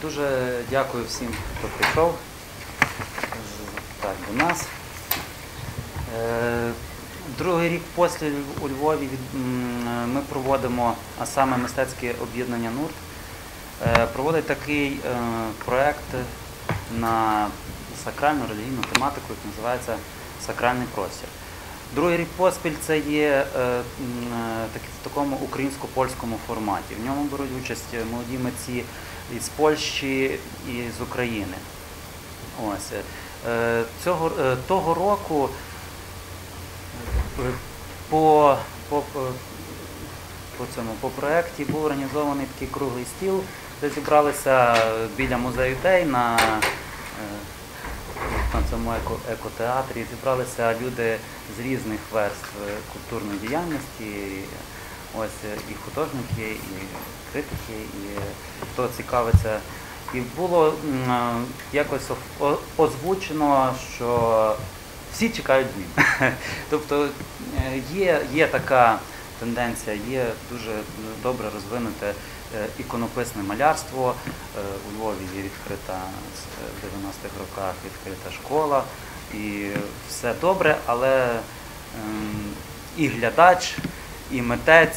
Дуже дякую всім, хто прийшов до нас. Другий рік поспіль у Львові ми проводимо, а саме мистецьке об'єднання НУРТ, проводить такий проєкт на сакральну релігійну тематику, який називається «Сакральний простір». Другий рік поспіль це є в такому українсько-польському форматі. В ньому беруть участь молоді митці із Польщі і з України. Ось. Того року по проєкті був організований такий круглий стіл, де зібралися біля музею Дей на цьому екотеатрі, зібралися люди з різних верств культурної діяльності, ось і художники, і критики, і хто цікавиться. І було якось озвучено, що всі чекають змін. Тобто є така тенденція, є дуже добре розвинуте іконописне малярство. У Львові є відкрита в 90-х роках відкрита школа, і все добре, але і глядач, і митець,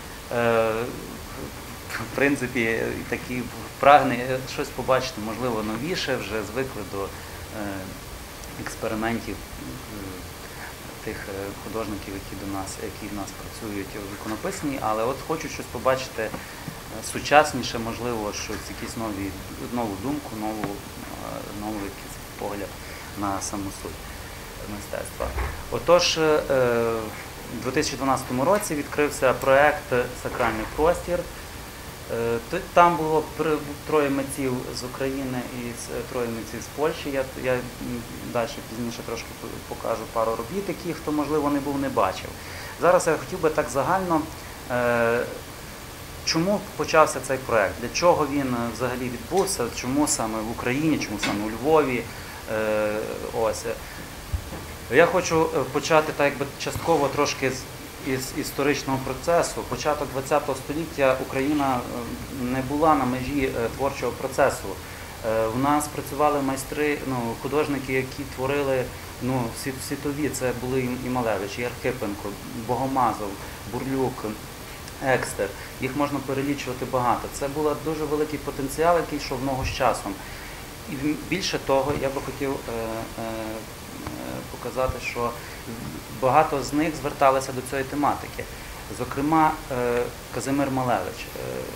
в принципі, такий прагне щось побачити, можливо, новіше, вже звикли до експериментів тих художників, які в нас працюють в іконописні, але от хочуть щось побачити сучасніше, можливо, щось, якусь нову думку, новий якийсь погляд на саму суть мистецтва. Отож, у 2012 році відкрився проєкт «Сакральний простір». Там було троє митців з України і троє митців з Польщі. Я далі пізніше трошки покажу пару робіт, які хто, можливо, не бачив. Зараз я хотів би так загально, чому почався цей проєкт, для чого він взагалі відбувся, чому саме в Україні, чому саме у Львові. Ось. Я хочу почати так, якби частково трошки із історичного процесу. Початок ХХ століття Україна не була на межі творчого процесу. У нас працювали майстри, художники, які творили світові. Це були і Малевич, і Архипенко, Богомазов, Бурлюк, Екстер. Їх можна перелічувати багато. Це був дуже великий потенціал, який йшов ногу з часом. І більше того, я би хотів показати, що багато з них зверталися до цієї тематики. Зокрема, Казимир Малевич.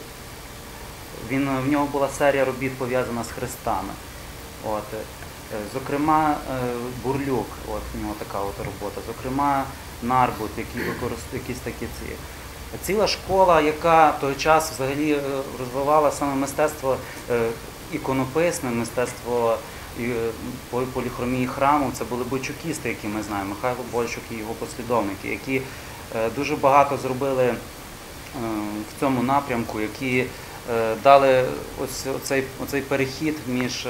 В нього була серія робіт, пов'язана з хрестами. Зокрема, Бурлюк, в нього така робота. Зокрема, Нарбут, який використовує якісь такі ці. Ціла школа, яка в той час взагалі розвивала саме мистецтво іконописне, мистецтво поліхромії храму. Це були бойчукісти, які ми знаємо, Михайло Бойчук і його послідовники, які дуже багато зробили в цьому напрямку, які дали оцей перехід між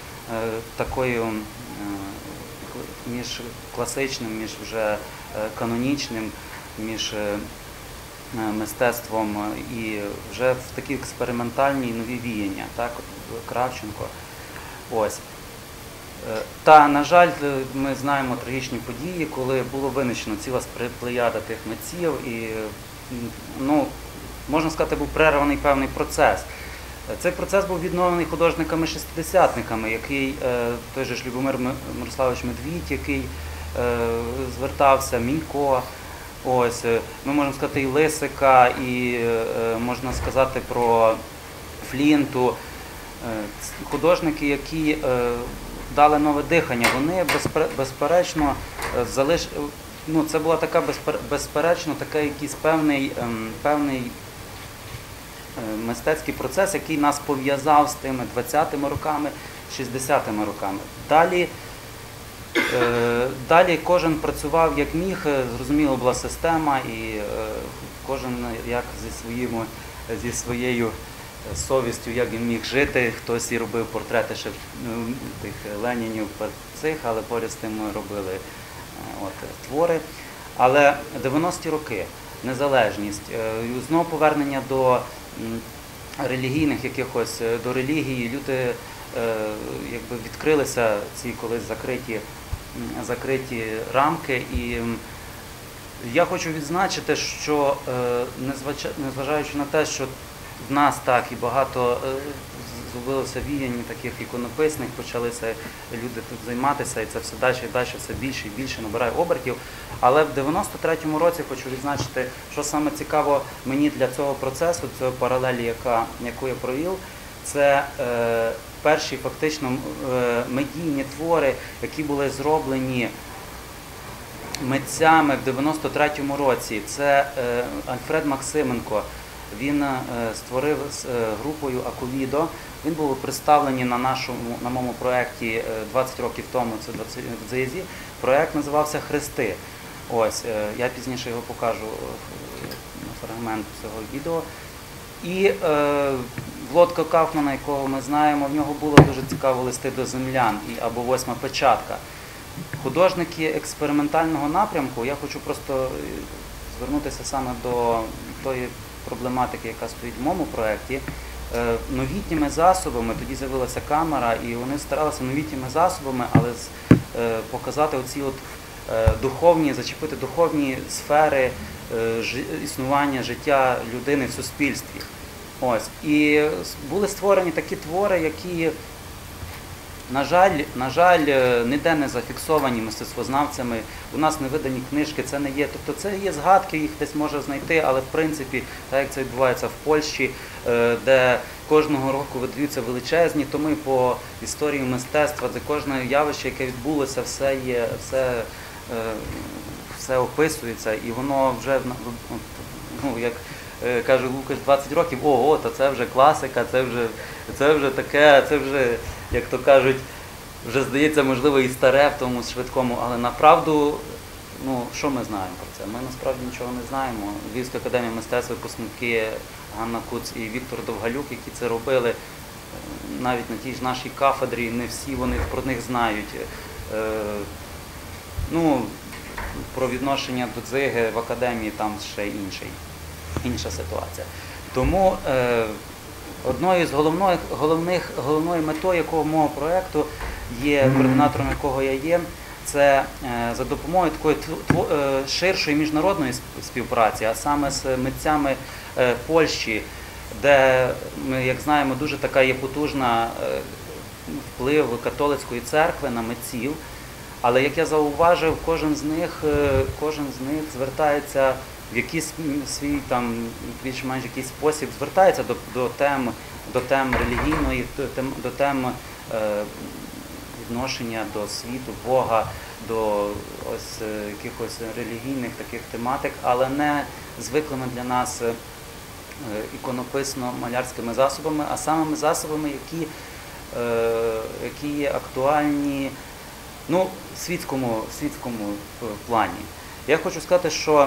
між класичним, між вже канонічним, між мистецтвом і вже в такі експериментальні нові віяння, так, Кравченко. Ось. Та, на жаль, ми знаємо трагічні події, коли було винищено ціла плеяда тих митців і, можна сказати, був перерваний певний процес. Цей процес був відновлений художниками-шестидесятниками, який, той же Любомир Мирославович Медвідь, який звертався, Мінько, ось, ми можемо сказати і Лисика, і можна сказати про Флінту, художники, які дали нове дихання. Вони, безперечно, це була така, безперечно, такий якийсь певний мистецький процес, який нас пов'язав з тими 20-ми роками, 60-ми роками. Далі кожен працював як міг, зрозуміло, була система, і кожен як зі своєю совістю, як він міг жити. Хтось і робив портрети ще тих Ленінів, але поряд з тим робили твори. Але 90-ті роки, незалежність, знову повернення до релігійних якихось, до релігії. Люди якби відкрилися ці колись закриті рамки. І я хочу відзначити, що незважаючи на те, що в нас так і багато зробилося віянь таких іконописних, почалися люди тут займатися, і це все далі і далі, все більше і більше набирає обертів. Але в 93-му році хочу відзначити, що саме цікаво мені для цього процесу, цієї паралелі, яку я провів, це перші фактично медійні твори, які були зроблені митцями в 93-му році. Це Альфред Максименко. Він створив з групою Акувідо. Він був представлений на моєму проєкті 20 років тому, це в Дзизі. Проєкт називався «Хрести». Ось, я пізніше його покажу, фрагмент цього відео. І Володка Кауфмана, якого ми знаємо, в нього було дуже цікаво «Листи до землян» або «Восьма печатка». Художники експериментального напрямку, я хочу просто звернутися саме до тої проблематики, яка стоїть в моєму проєкті, новітніми засобами, тоді з'явилася камера, і вони старалися новітніми засобами, але показати оці от зачепити духовні сфери існування, життя людини в суспільстві. Ось. І були створені такі твори, які, на жаль, ніде не зафіксовані мистецтвознавцями. У нас не видані книжки, це не є. Тобто це є згадки, їх десь можна знайти, але в принципі, так як це відбувається в Польщі, де кожного року видаються величезні томи по історії мистецтва, де кожне явище, яке відбулося, все описується, і воно вже, як каже Лукаш, 20 років, ого, то це вже класика, це вже таке, це вже, як то кажуть, вже здається, можливо, і старе в тому швидкому, але направду, що ми знаємо про це? Ми насправді нічого не знаємо. Львівська академія мистецтв, випускники Ганна Куц і Віктор Довгалюк, які це робили, навіть на тій ж нашій кафедрі, не всі вони про них знають. Про відношення до Дзиги в академії там ще інша ситуація. Тому одною з головною метою якого мого проєкту є, координатором якого я є, це за допомогою такої ширшої міжнародної співпраці, а саме з митцями Польщі, де, ми, як знаємо, дуже така є потужна вплив католицької церкви на митців. Але, як я зауважив, кожен з них звертається в якийсь свій, більш-менш якийсь спосіб, звертається до тем релігійної, до тем відношення до світу, Бога, до якихось релігійних таких тематик, але не звиклими для нас іконописно-малярськими засобами, а самими засобами, які є актуальні в світському плані. Я хочу сказати, що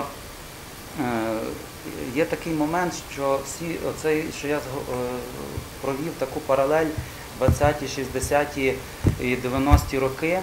є такий момент, що що я провів таку паралель 20-ті, 60-ті і 90-ті роки.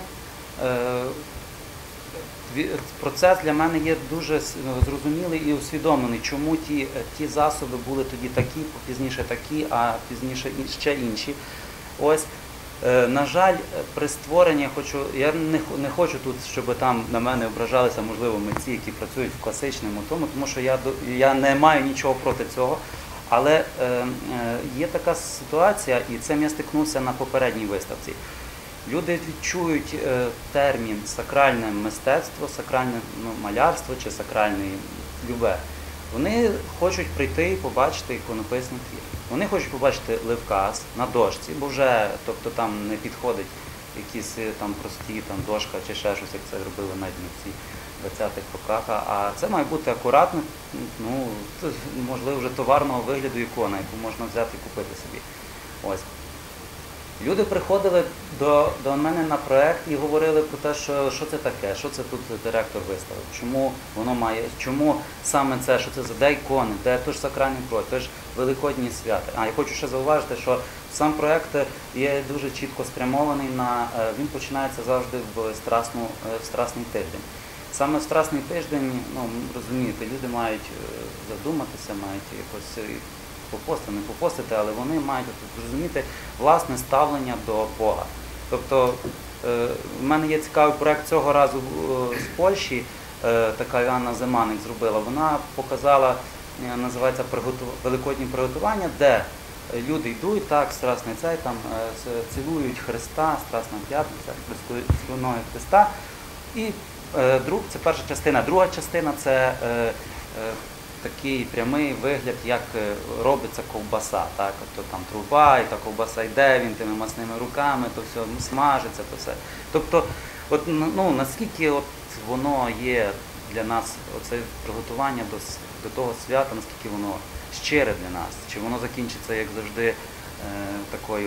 Процес для мене є дуже зрозумілий і усвідомлений, чому ті засоби були тоді такі, пізніше такі, а пізніше ще інші. Ось. На жаль, при створенні, я не хочу тут, щоб там на мене ображалися, можливо, митці, які працюють в класичному тому що я не маю нічого проти цього, але є така ситуація, і цим я стикнувся на попередній виставці. Люди відчують термін сакральне мистецтво, сакральне малярство чи сакральне любе. Вони хочуть прийти і побачити іконописний твір. Вони хочуть побачити ливказ на дошці, бо вже, там не підходить якісь прості дошка чи ще щось, як це робили навіть в 20-х роках. А це має бути акуратно, можливо, вже товарного вигляду ікона, яку можна взяти і купити собі. Ось. Люди приходили до мене на проєкт і говорили про те, що це таке, що це тут директор виставив, чому саме це, що це за де ікони, де то ж сакральний проект, то ж великодні свята. Я хочу ще зауважити, що сам проєкт є дуже чітко спрямований він починається завжди в Страсний тиждень. Саме в Страсний тиждень, розумієте, люди мають задуматися, мають якось попостити, не попостити, але вони мають зрозуміти власне ставлення до Бога. Тобто в мене є цікавий проєкт цього разу з Польщі, така Анна Земаник зробила. Вона показала, називається «Великодні приготування», де люди йдуть, так, страсний цей, там, цілують Христа, Страсна П'ятниця, цілуною Христа. І це перша частина. Друга частина – це такий прямий вигляд, як робиться ковбаса. Так? Тобто там труба, і та ковбаса йде, він тими масними руками, то все смажиться, то все. Тобто, от, ну, наскільки от воно є для нас, оце приготування до того свята, наскільки воно щире для нас, чи воно закінчиться, як завжди, такою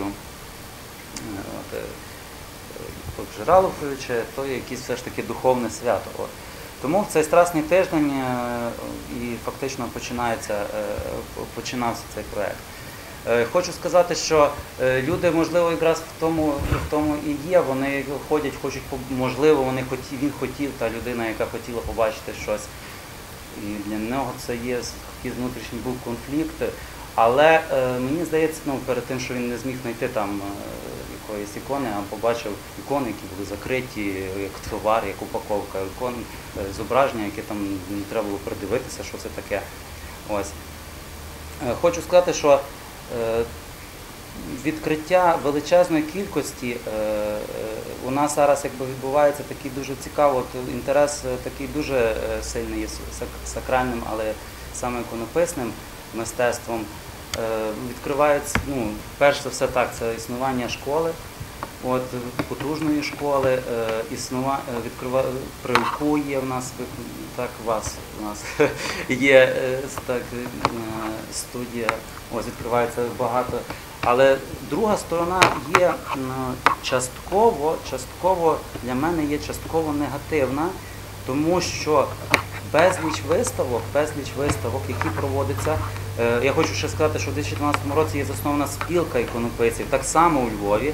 обжираловкою, то є якесь все ж таки духовне свято. От. Тому в цей Страсний тиждень і фактично починався цей проєкт. Хочу сказати, що люди, можливо, якраз в тому і є, вони ходять, хочуть, можливо, він хотів, та людина, яка хотіла побачити щось, і для нього це є якийсь внутрішній був конфлікт, але мені здається, перед тим, що він не зміг знайти там якоїсь ікони, а побачив ікони, які були закриті, як товар, як упаковка ікон, зображення, яке там не треба було придивитися, що це таке. Ось. Хочу сказати, що відкриття величезної кількості у нас зараз відбувається такий дуже цікавий інтерес, такий дуже сильний є сакральним, але саме іконописним мистецтвом. Відкривається, перш за все так, це існування школи, потужної школи, при УКУ є в нас, так, у нас є так, студія, відкривається багато. Але друга сторона є частково для мене є частково негативна, тому що безліч виставок, які проводяться. Я хочу ще сказати, що в 2012 році є заснована спілка іконописців, так само у Львові,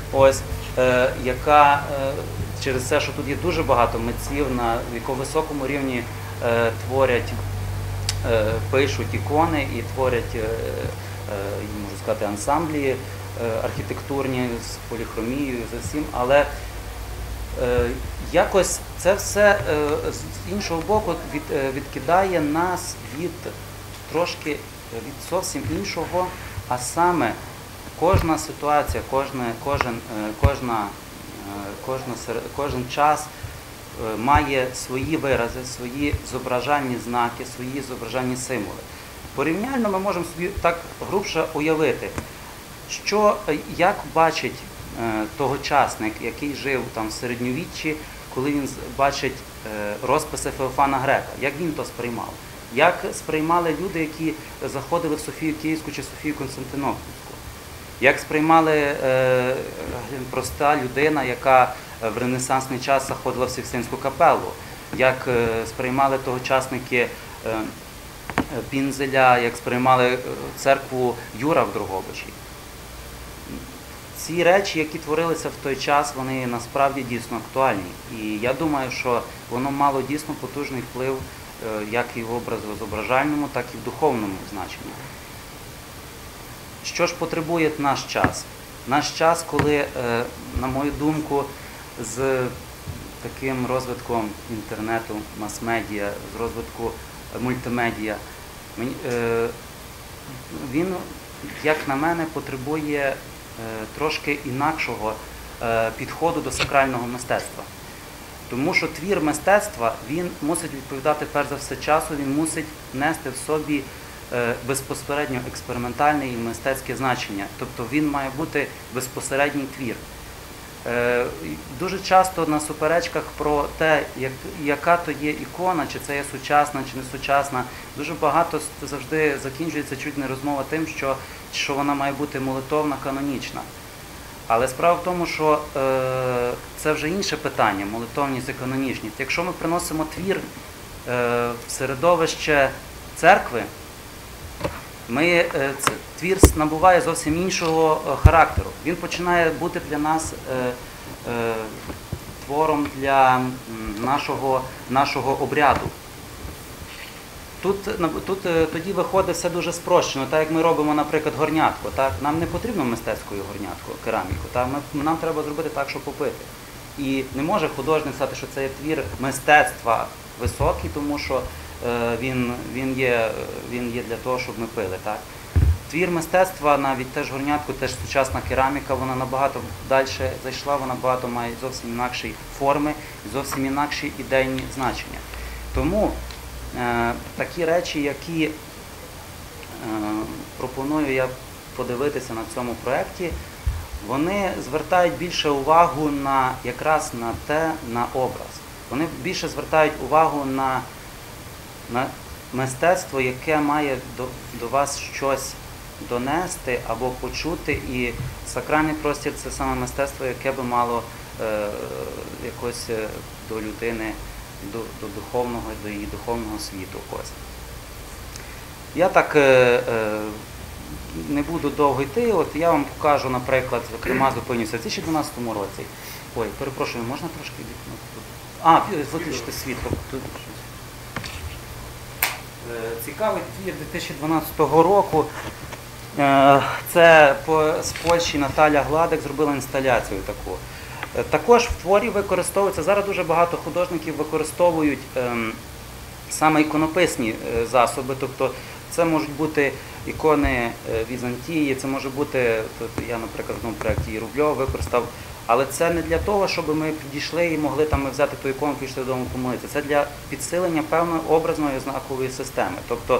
яка через те, що тут є дуже багато митців, на високому рівні творять, пишуть ікони і творять, можу сказати, ансамблі архітектурні з поліхромією, з усім, але якось це все з іншого боку відкидає нас трошки від зовсім іншого, а саме кожна ситуація, кожен час має свої вирази, свої зображальні знаки, свої зображальні символи. Порівняльно ми можемо собі так грубше уявити, як бачить тогочасник, який жив там в середньовіччі, коли він бачить розписи Феофана Грека, як він то сприймав. Як сприймали люди, які заходили в Софію Київську чи Софію Константинопольську? Як сприймали проста людина, яка в ренесансний час заходила в Сикстинську капелу? Як сприймали тогочасники Пінзеля, як сприймали церкву Юра в Дрогобичі? Ці речі, які творилися в той час, вони насправді дійсно актуальні. І я думаю, що воно мало дійсно потужний вплив як і в образозображальному, так і в духовному значенні. Що ж потребує наш час? Наш час, коли, на мою думку, з таким розвитком інтернету, мас-медіа, з розвитку мультимедіа, він, як на мене, потребує трошки інакшого підходу до сакрального мистецтва. Тому що твір мистецтва, він мусить відповідати перш за все часу, він мусить нести в собі безпосередньо експериментальне і мистецьке значення. Тобто він має бути безпосередній твір. Дуже часто на суперечках про те, яка то є ікона, чи це є сучасна, чи не сучасна, дуже багато завжди закінчується чуть не розмова тим, що вона має бути молитовна, канонічна. Але справа в тому, що це вже інше питання, молитовність і канонічність. Якщо ми приносимо твір в середовище церкви, твір набуває зовсім іншого характеру. Він починає бути для нас твором для нашого обряду. тоді виходить все дуже спрощено, так як ми робимо, наприклад, горнятку. Так? Нам не потрібно мистецькою горнятку, кераміку. Так? Нам треба зробити так, щоб попити. І не може художник сказати, що це є твір мистецтва високий, тому що він є для того, щоб ми пили. Так? Твір мистецтва, навіть теж горнятку, теж сучасна кераміка, вона набагато далі зайшла, вона багато має зовсім інакші форми, зовсім інакші ідейні значення. Тому такі речі, які пропоную я подивитися на цьому проєкті, вони звертають більше увагу якраз на образ. Вони більше звертають увагу на мистецтво, яке має до вас щось донести або почути, і сакральний простір – це саме мистецтво, яке би мало якось до людини, до духовного, до її духовного світу. Ось. Я так не буду довго йти, от я вам покажу, наприклад, зокрема, зупинюся в 2012 році. Ой, перепрошую, можна трошки вікно? Виключити світло. Цікавий твір 2012 року. Це з Польщі Наталя Гладик зробила інсталяцію таку. Також в творі використовується, зараз дуже багато художників використовують саме іконописні засоби, тобто це можуть бути ікони Візантії, це може бути, я, наприклад, в одному проєкті і Рубльова використав, але це не для того, щоб ми підійшли і могли там взяти ту ікону, пішли додому помолитися. Це для підсилення певної образної знакової системи. Тобто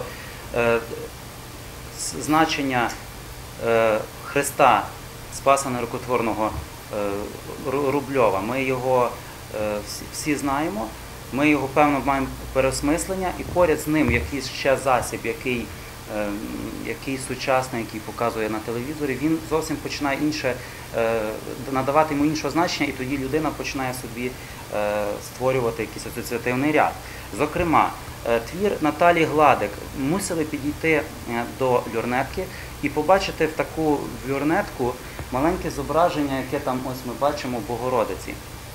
значення Христа, Спаса Нерукотворного Рубльова, ми його всі знаємо, ми його, певно, маємо переосмислення, і поряд з ним якийсь ще засіб, який сучасний, який показує на телевізорі, він зовсім починає надавати йому іншого значення, і тоді людина починає собі створювати якийсь асоціативний ряд. Зокрема, твір Наталі Гладик. Мусили підійти до люрнетки і побачити в таку люрнетку маленьке зображення, яке там ось ми бачимо Богородиці.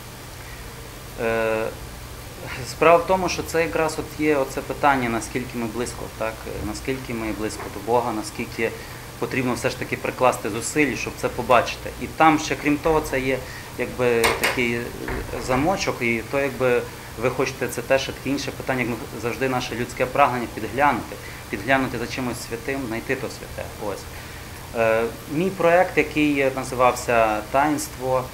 Справа в тому, що це якраз є оце питання, наскільки ми близько, так? Наскільки ми близько до Бога, наскільки потрібно все ж таки прикласти зусиль, щоб це побачити. І там ще, крім того, це є якби такий замочок, і то якби ви хочете, це теж таке інше питання, як ми завжди наше людське прагнення підглянути за чимось святим, знайти то святе. Ось. Мій проєкт, який називався «Таїнство»,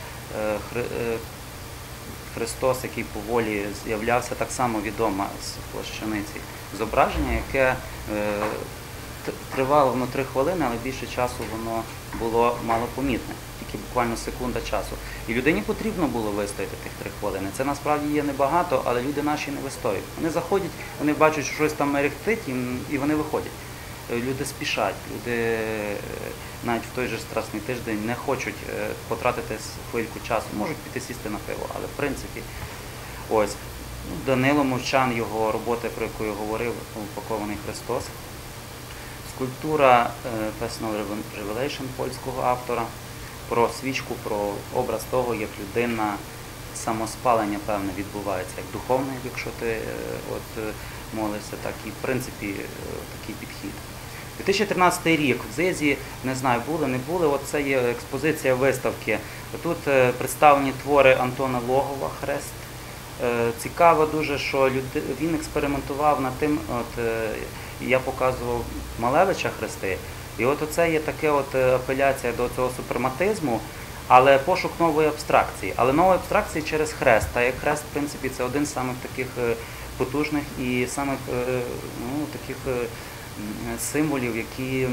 Христос, який поволі з'являвся, так само відомо з плащаниці. Зображення, яке тривало воно 3 хвилини, але більше часу воно було малопомітне, тільки буквально секунда часу. І людині потрібно було вистояти тих 3 хвилини. Це насправді є небагато, але люди наші не вистоюють. Вони заходять, вони бачать, що щось там мерехтить, і вони виходять. Люди спішать, люди навіть в той же Страсний тиждень не хочуть потратити хвильку часу, можуть піти сісти на пиво, але в принципі, ось, Данило Мовчан, його роботи, про яку я говорив, «Упакований Христос», скульптура Personal Revelation польського автора, про свічку, про образ того, як людина, самоспалення певне відбувається, як духовне, якщо ти молишся, так і в принципі такий підхід. 2013 рік в ЗИЗі, не знаю, були, не були, от це є експозиція виставки. Тут представлені твори Антона Логова «Хрест». Цікаво дуже, що він експериментував над тим, я показував Малевича хрести, і от оце є таке апеляція до цього супрематизму, але пошук нової абстракції. Але нової абстракції через хрест, та як хрест, в принципі, це один з самих таких потужних і самих таких символів, які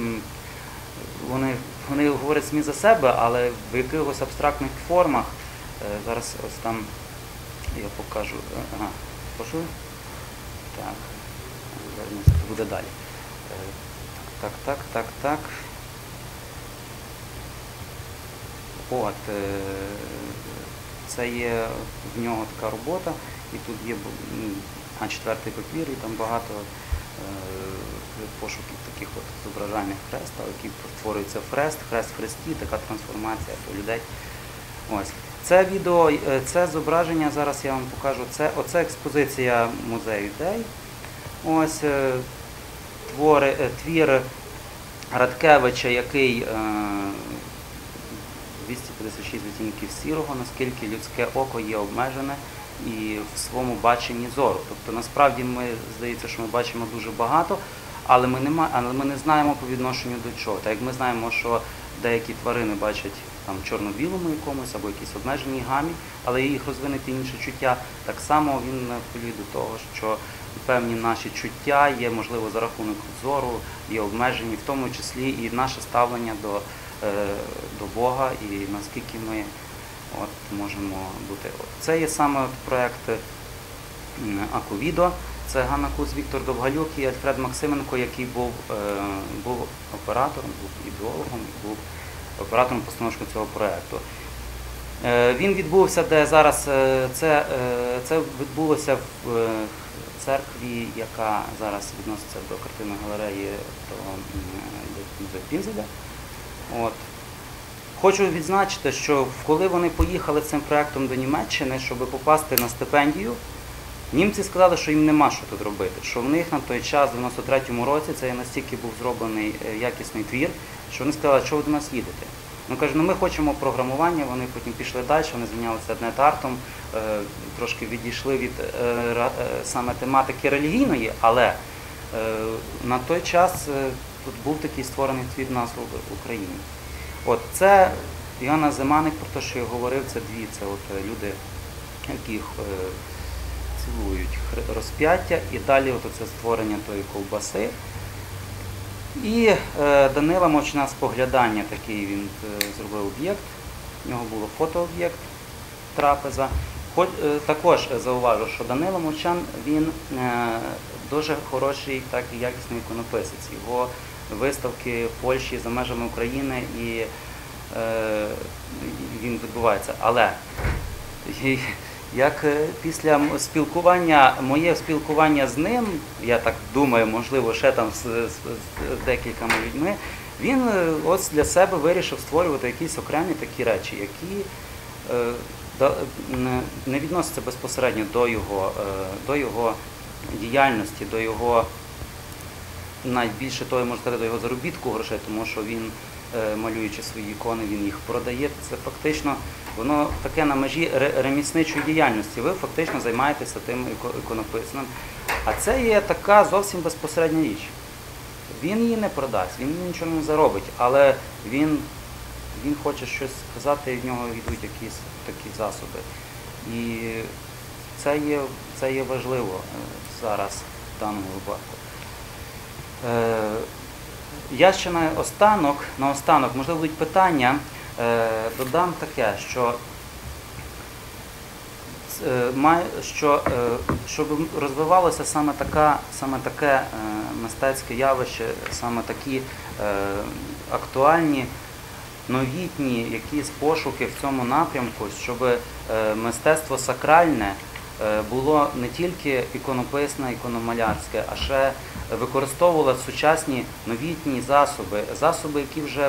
вони говорять самі за себе, але в якихось абстрактних формах. Зараз ось там я покажу. Ага, прошу? Так, це буде далі. Так. От, це є в нього така робота, і тут є А4 папір, і там багато пошуків таких зображальних хреста, які створюються хрест в хресті, така трансформація до людей. Ось. Це відео, це зображення, зараз я вам покажу, оце експозиція музею ідей. Ось твір Радкевича, який 256 відтінків сірого, наскільки людське око є обмежене і в своєму баченні зору. Тобто насправді здається, що ми бачимо дуже багато, але ми не знаємо по відношенню до чого. Так як ми знаємо, що деякі тварини бачать там чорно-білому якомусь або якійсь обмеженій гамі, але їх розвинути інше чуття, так само він апелює до того, що певні наші чуття є, можливо, за рахунок зору, є обмежені, в тому числі і наше ставлення до Бога, і наскільки ми можемо бути. Це є саме проєкт Акувідо. Це Ганна Куц, Віктор Довгалюк і Альфред Максименко, який був оператором, був ідеологом, був оператором постановки цього проєкту. Він відбувся, де зараз, це відбулося в церкві, яка зараз відноситься до картинної галереї до Пінзеля. Хочу відзначити, що коли вони поїхали цим проєктом до Німеччини, щоб попасти на стипендію, німці сказали, що їм нема що тут робити, що в них на той час, в 93-му році, це настільки був зроблений якісний твір, що вони сказали, що ви до нас їдете. Вони кажуть, ми хочемо програмування, вони потім пішли далі, вони зайнялися нетартом, трошки відійшли від саме тематики релігійної, але на той час тут був такий створений твір «Назву в Україні». Це Іоанна Зиманик, про те, що я говорив, це люди, яких цілують розп'яття, і далі це створення тої ковбаси. І Данила Мовчана «Споглядання», такий він зробив об'єкт, в нього було фотооб'єкт, трапеза. Також зауважу, що Данило Мовчан, він дуже хороший, так і якісний іконописець. Його виставки в Польщі, за межами України, і він відбувається. Але як після моє спілкування з ним, я так думаю, можливо, ще там з декількома людьми, він для себе вирішив створювати якісь окремі такі речі, які не відносяться безпосередньо до його діяльності, до його, найбільше того, можна сказати, до його заробітку грошей, тому що він, малюючи свої ікони, він їх продає. Це фактично, воно таке на межі ремісничої діяльності. Ви фактично займаєтеся тим іконописанням. А це є така зовсім безпосередня річ. Він її не продасть, він нічого не заробить, але він хоче щось сказати, і в нього йдуть якісь такі засоби. І це є важливо зараз в даному випадку. Я ще наостанок, можливо, будуть питання, додам таке, щоб розвивалося саме таке мистецьке явище, саме такі актуальні, новітні якісь пошуки в цьому напрямку, щоб мистецтво сакральне було не тільки іконописне, ікономалярське, а ще використовувало сучасні новітні засоби,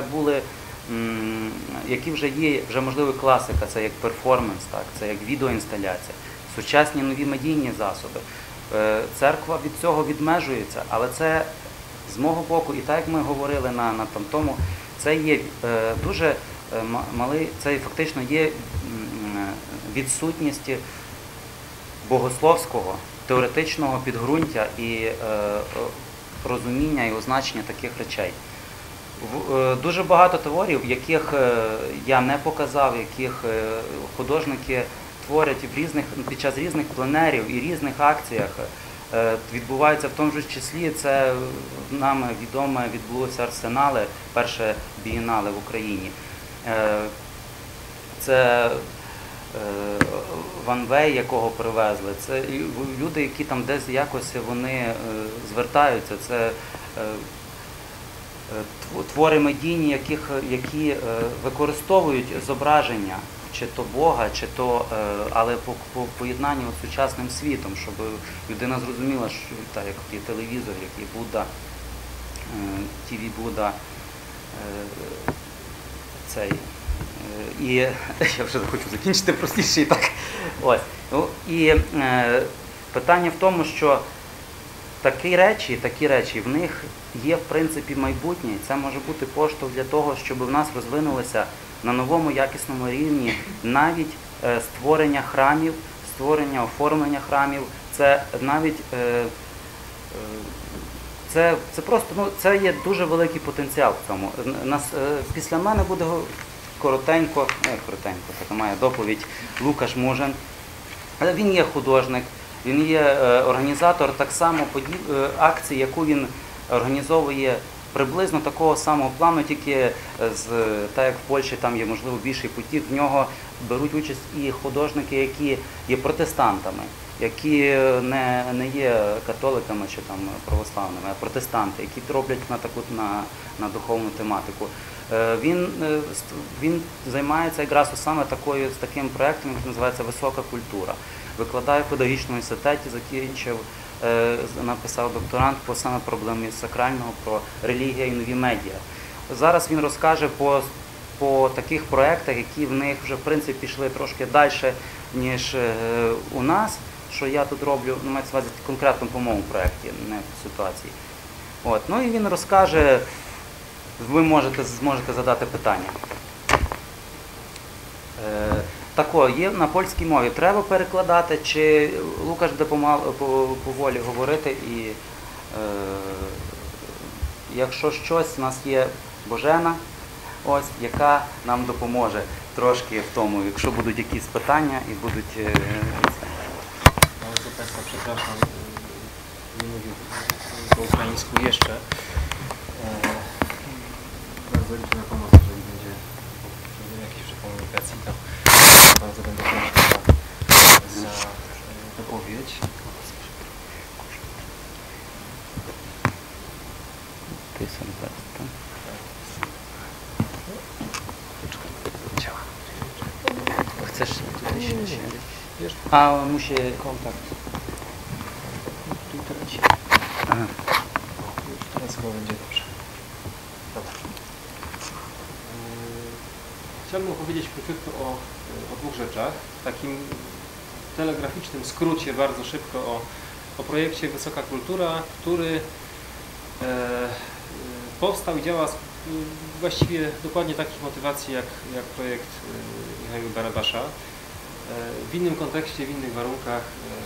які вже є, можливо, класика, це як перформанс, це як відеоінсталяція, сучасні нові медійні засоби. Церква від цього відмежується, але це з мого боку, і так як ми говорили на тому, це є дуже малий, це фактично є відсутність богословського, теоретичного підґрунтя і розуміння і означення таких речей. Дуже багато творів, яких я не показав, яких художники творять під час різних пленерів і різних акціях, відбувається в тому ж числі, це нам відомо, відбулося Арсенали, перше бієнале в Україні. Це Ван Вей, якого привезли, це люди, які там десь якось вони звертаються, це твори медійні, які використовують зображення, чи то Бога, але по поєднанню з сучасним світом, щоб людина зрозуміла, що так, як є телевізор, як є Будда, ТВ Будда, цей. І я вже хочу закінчити простіше і так. І питання в тому, що такі речі, в них є в принципі майбутнє. Це може бути поштовх для того, щоб в нас розвинулося на новому якісному рівні навіть створення храмів, створення, оформлення храмів. Це навіть це просто, це є дуже великий потенціал в цьому. Після мене буде коротенько, така має доповідь Лукаш Мужин. Він є художник, він є організатор так само акції, яку він організовує приблизно такого самого плану, тільки так як в Польщі там є, можливо, більший потік, в нього беруть участь і художники, які є протестантами, які не є католиками чи там православними, а протестанти, які роблять на духовну тематику. Він займається якраз саме таким проєктом, який називається «Висока культура». Викладає в педагогічному університеті, закінчив, написав докторант по саме проблемі сакрального, про релігія і нові медіа. Зараз він розкаже по таких проєктах, які в них вже в принципі пішли трошки далі, ніж у нас, що я тут роблю, мається на увазі конкретно по моєму проєкті, не по ситуації. Ну і він розкаже, ви зможете задати питання. Тако, є на польській мові. Треба перекладати, чи Лукаш буде поволі говорити, і якщо щось, у нас є Божена, яка нам допоможе трошки в тому, якщо будуть якісь питання і будуть... Bardzo Państwa przepraszam, nie mówię po ukraińsku jeszcze. Bardzo liczę na pomoc, jeżeli będzie jakiejś komunikacji, to bardzo będę wdzięczny za dopowiedź. Chcesz tutaj siedzieć? A on musi kontakt. Aha. Teraz chyba będzie dobrze. Dobra. Chciałbym opowiedzieć króciutko o dwóch rzeczach. W takim telegraficznym skrócie, bardzo szybko o projekcie Wysoka Kultura, który powstał i działa z właściwie dokładnie takich motywacji jak projekt Michała Barabasza. W innym kontekście, w innych warunkach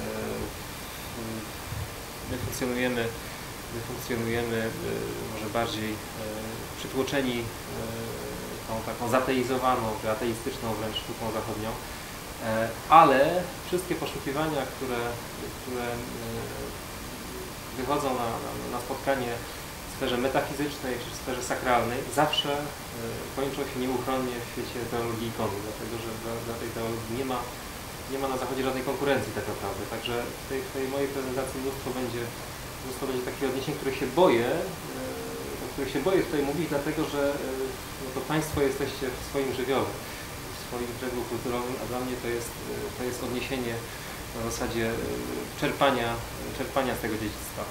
my funkcjonujemy może bardziej przytłoczeni tą taką zateizowaną, ateistyczną wręcz sztuką zachodnią, ale wszystkie poszukiwania, które wychodzą na spotkanie w sferze metafizycznej czy w sferze sakralnej, zawsze kończą się nieuchronnie w świecie teologii ikony, dlatego że dla tej teologii nie ma na Zachodzie żadnej konkurencji tak naprawdę. Także w tej mojej prezentacji mnóstwo będzie takich odniesień, których się boję tutaj mówić, dlatego że to Państwo jesteście w swoim żywiole, w swoim kręgu kulturowym, a dla mnie to jest odniesienie na zasadzie czerpania z tego dziedzictwa.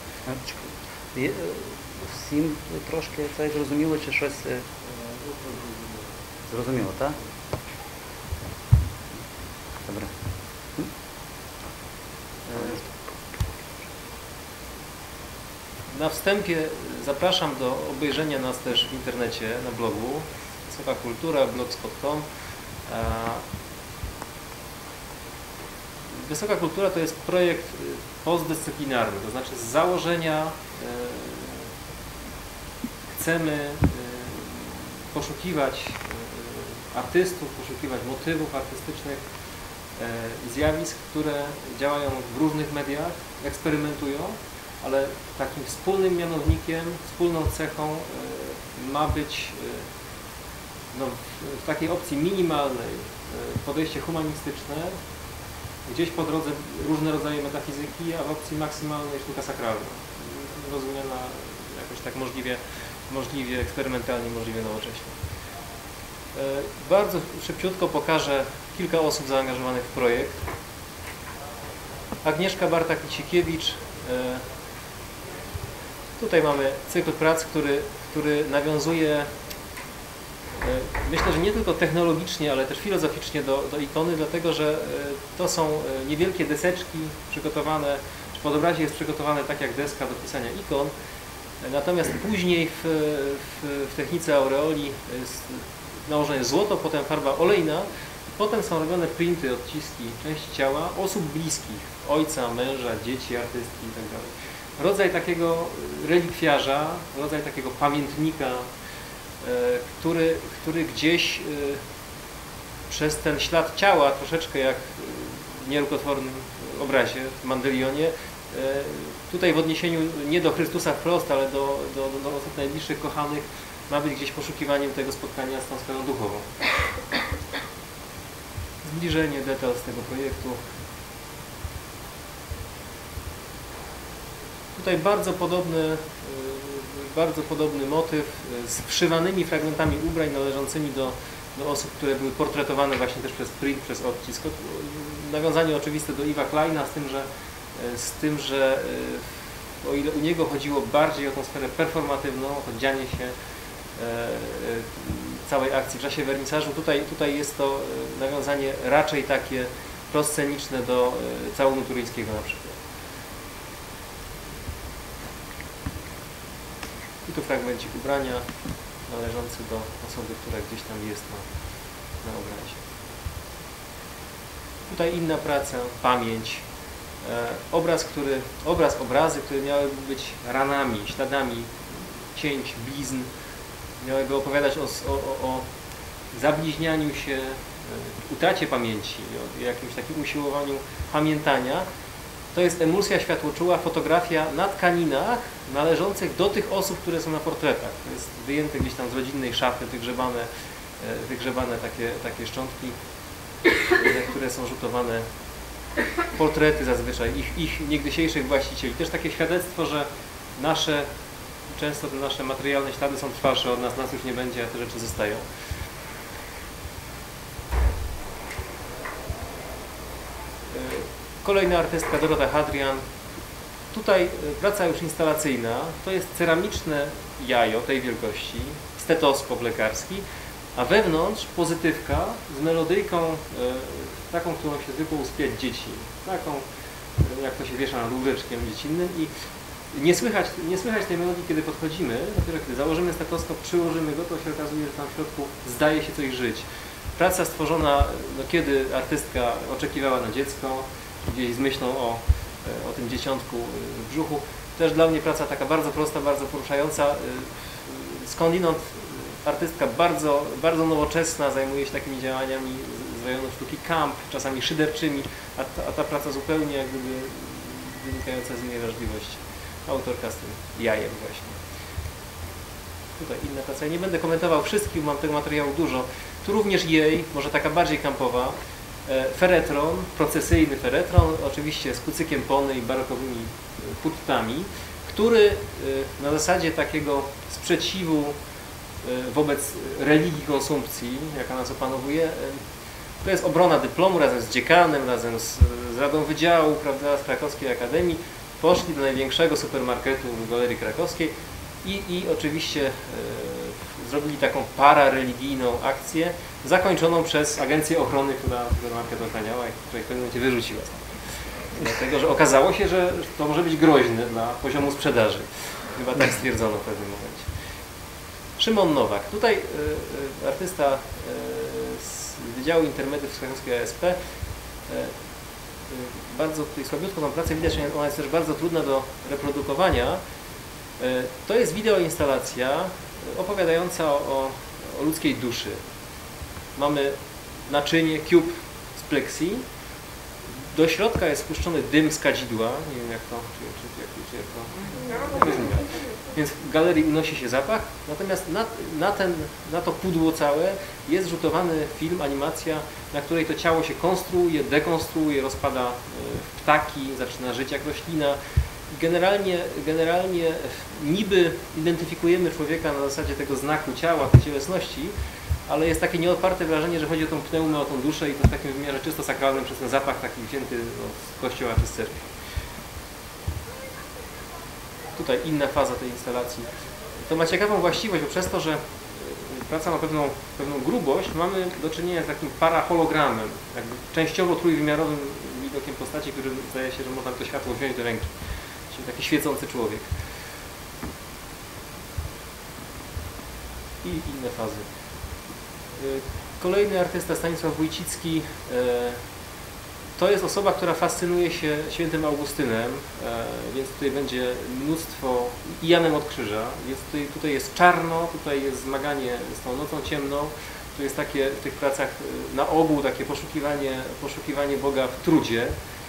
Всім трошки це зрозуміло, чи щось зрозуміло, так? Добре. Na wstępie zapraszam do obejrzenia nas też w internecie, na blogu Wysoka Kultura, blogspot.com. Wysoka Kultura to jest projekt postdyscyplinarny, to znaczy z założenia chcemy poszukiwać artystów, poszukiwać motywów artystycznych, zjawisk, które działają w różnych mediach, eksperymentują, ale takim wspólnym mianownikiem, wspólną cechą ma być w takiej opcji minimalnej podejście humanistyczne, gdzieś po drodze różne rodzaje metafizyki, a w opcji maksymalnej sztuka sakralna, rozumiana jakoś tak możliwie eksperymentalnie, możliwie nowocześnie. Bardzo szybciutko pokażę kilka osób zaangażowanych w projekt. Agnieszka Bartak-Lisikiewicz. Tutaj mamy cykl prac, który nawiązuje, myślę, że nie tylko technologicznie, ale też filozoficznie do ikony, dlatego że to są niewielkie deseczki przygotowane, pod obrazie jest przygotowane tak jak deska do pisania ikon, natomiast później w technice aureoli jest nałożone złoto, potem farba olejna, potem są robione printy, odciski części ciała osób bliskich, ojca, męża, dzieci, artystki itd. Rodzaj takiego relikwiarza, rodzaj takiego pamiętnika, który gdzieś przez ten ślad ciała, troszeczkę jak w nierukotwornym obrazie w Mandelionie, tutaj w odniesieniu nie do Chrystusa wprost, ale do osób najbliższych, kochanych, ma być gdzieś poszukiwaniem tego spotkania z tą sferą duchową. Zbliżenie, detal z tego projektu. Tutaj bardzo podobny motyw z wszywanymi fragmentami ubrań należącymi do osób, które były portretowane właśnie też przez print, przez odcisk. Nawiązanie oczywiste do Yvesa Kleina, z tym, że o ile u niego chodziło bardziej o tą sferę performatywną, o to dzianie się całej akcji w czasie wernisażu, tutaj jest to nawiązanie raczej takie prosceniczne do całunu turyńskiego na przykład. I tu fragmencik ubrania należący do osoby, która gdzieś tam jest na obrazie. Tutaj inna praca, pamięć. Obrazy, które miałyby być ranami, śladami cięć, blizn, miałyby opowiadać o zabliźnianiu się, utracie pamięci, o jakimś takim usiłowaniu pamiętania. To jest emulsja światłoczuła, fotografia na tkaninach należących do tych osób, które są na portretach. To jest wyjęte gdzieś tam z rodzinnej szafy, wygrzebane takie szczątki, na które są rzutowane portrety zazwyczaj, ich niegdysiejszych właścicieli. Też takie świadectwo, że często te nasze materialne ślady są trwalsze od nas, nas już nie będzie, a te rzeczy zostają. Kolejna artystka, Dorota Hadrian. Tutaj praca już instalacyjna, to jest ceramiczne jajo tej wielkości, stetoskop lekarski, a wewnątrz pozytywka z melodyjką taką, którą się zwykło usypiać dzieci, taką jak to się wiesza nad łóżeczkiem dziecinnym i nie słychać tej melodii, kiedy podchodzimy, dopiero kiedy założymy stetoskop, przyłożymy go, to się okazuje, że tam w środku zdaje się coś żyć. Praca stworzona, kiedy artystka oczekiwała na dziecko, gdzieś z myślą o tym dzieciątku w brzuchu. Też dla mnie praca taka bardzo prosta, bardzo poruszająca. Skądinąd artystka bardzo, bardzo nowoczesna, zajmuje się takimi działaniami z rejonu sztuki camp, czasami szyderczymi, a ta praca zupełnie jak gdyby wynikająca z innej wrażliwości. Autorka z tym jajem właśnie. Tutaj inna praca. Ja nie będę komentował wszystkich, mam tego materiału dużo. Tu również jej, może taka bardziej kampowa, feretron, procesyjny feretron, oczywiście z kucykiem pony i barokowymi puttami, który na zasadzie takiego sprzeciwu wobec religii konsumpcji, jaka nas opanowuje, to jest obrona dyplomu razem z dziekanem, razem z Radą Wydziału, prawda, z Krakowskiej Akademii. Poszli do największego supermarketu w Galerii Krakowskiej i oczywiście zrobili taką parareligijną akcję, zakończoną przez agencję ochrony, która supermarket ochraniała i której w pewnym momencie wyrzuciła. Dlatego, że okazało się, że to może być groźne dla poziomu sprzedaży. Chyba tak stwierdzono w pewnym momencie. Szymon Nowak. Tutaj artysta z Wydziału Intermediów z Krakowskiej ASP. Bardzo tutaj słabiutko tą pracę widać, że ona jest też bardzo trudna do reprodukowania. To jest wideoinstalacja opowiadająca o ludzkiej duszy. Mamy naczynie, cube z pleksji. Do środka jest spuszczony dym z kadzidła. Nie wiem jak to, czy jak to. Więc w galerii unosi się zapach. Natomiast na to pudło całe jest rzutowany film, animacja, na której to ciało się konstruuje, dekonstruuje, rozpada w ptaki, zaczyna żyć jak roślina. Generalnie niby identyfikujemy człowieka na zasadzie tego znaku ciała, tej cielesności, ale jest takie nieodparte wrażenie, że chodzi o tą pneumę, o tą duszę i to w takim wymiarze czysto sakralnym przez ten zapach taki wzięty z kościoła czy z cerkwi. Tutaj inna faza tej instalacji. To ma ciekawą właściwość, bo przez to, że praca ma pewną grubość, mamy do czynienia z takim parahologramem, jakby częściowo trójwymiarowym widokiem postaci, który zdaje się, że można to światło wziąć do ręki. Czyli taki świecący człowiek. I inne fazy. Kolejny artysta, Stanisław Wójcicki, to jest osoba, która fascynuje się świętym Augustynem, więc tutaj będzie mnóstwo, i Janem od Krzyża, więc tutaj jest czarno, tutaj jest zmaganie z tą nocą ciemną, tu jest takie w tych pracach na ogół takie poszukiwanie Boga w trudzie.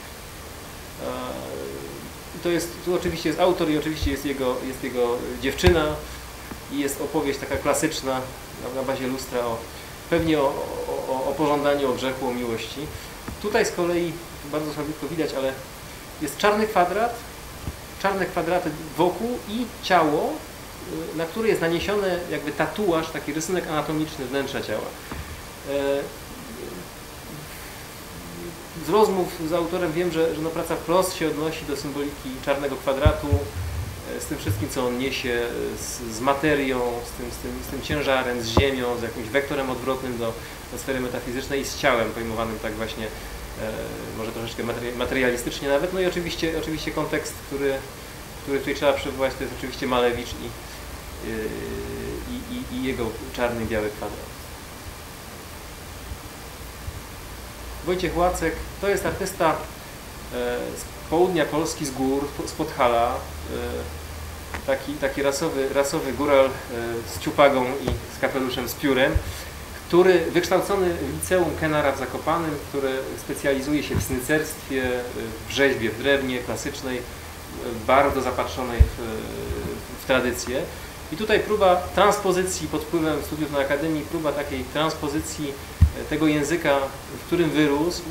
Tu oczywiście jest autor i oczywiście jest jego dziewczyna i jest opowieść taka klasyczna na bazie lustra pewnie o pożądaniu, o grzechu, o miłości. Tutaj z kolei, bardzo słabutko widać, ale jest czarne kwadraty wokół i ciało, na które jest naniesiony jakby tatuaż, taki rysunek anatomiczny wnętrza ciała. Z rozmów z autorem wiem, że praca wprost się odnosi do symboliki czarnego kwadratu, z tym wszystkim, co on niesie, z materią, z tym ciężarem, z ziemią, z jakimś wektorem odwrotnym do sfery metafizycznej i z ciałem pojmowanym tak właśnie, może troszeczkę materialistycznie nawet. No i oczywiście kontekst, który tutaj trzeba przywołać, to jest oczywiście Malewicz i jego czarny, biały kwadrat. Wojciech Łacek to jest artysta z południa Polski, z gór, z Podhala, taki rasowy góral z ciupagą i z kapeluszem z piórem, który wykształcony w liceum Kenara w Zakopanem, który specjalizuje się w snycerstwie, w rzeźbie w drewnie klasycznej, bardzo zapatrzonej w tradycję. I tutaj próba transpozycji pod wpływem studiów na Akademii, próba takiej transpozycji tego języka, w którym wyrósł,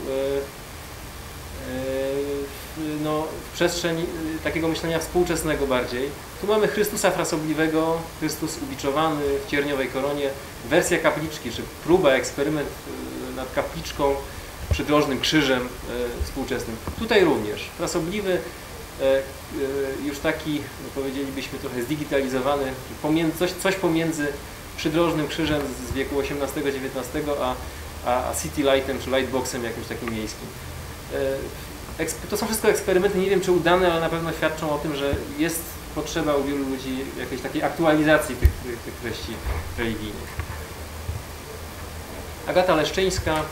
w przestrzeń takiego myślenia współczesnego bardziej. Tu mamy Chrystusa frasobliwego, Chrystus ubiczowany w cierniowej koronie, wersja kapliczki, czy próba, eksperyment nad kapliczką, przydrożnym krzyżem współczesnym. Tutaj również frasobliwy, już taki, powiedzielibyśmy, trochę zdigitalizowany, coś pomiędzy przydrożnym krzyżem z wieku XVIII-XIX, a city lightem, czy lightboxem jakimś takim miejskim. To są wszystko eksperymenty, nie wiem czy udane, ale na pewno świadczą o tym, że jest potrzeba u wielu ludzi jakiejś takiej aktualizacji tych treści religijnych. Agata Leszczyńska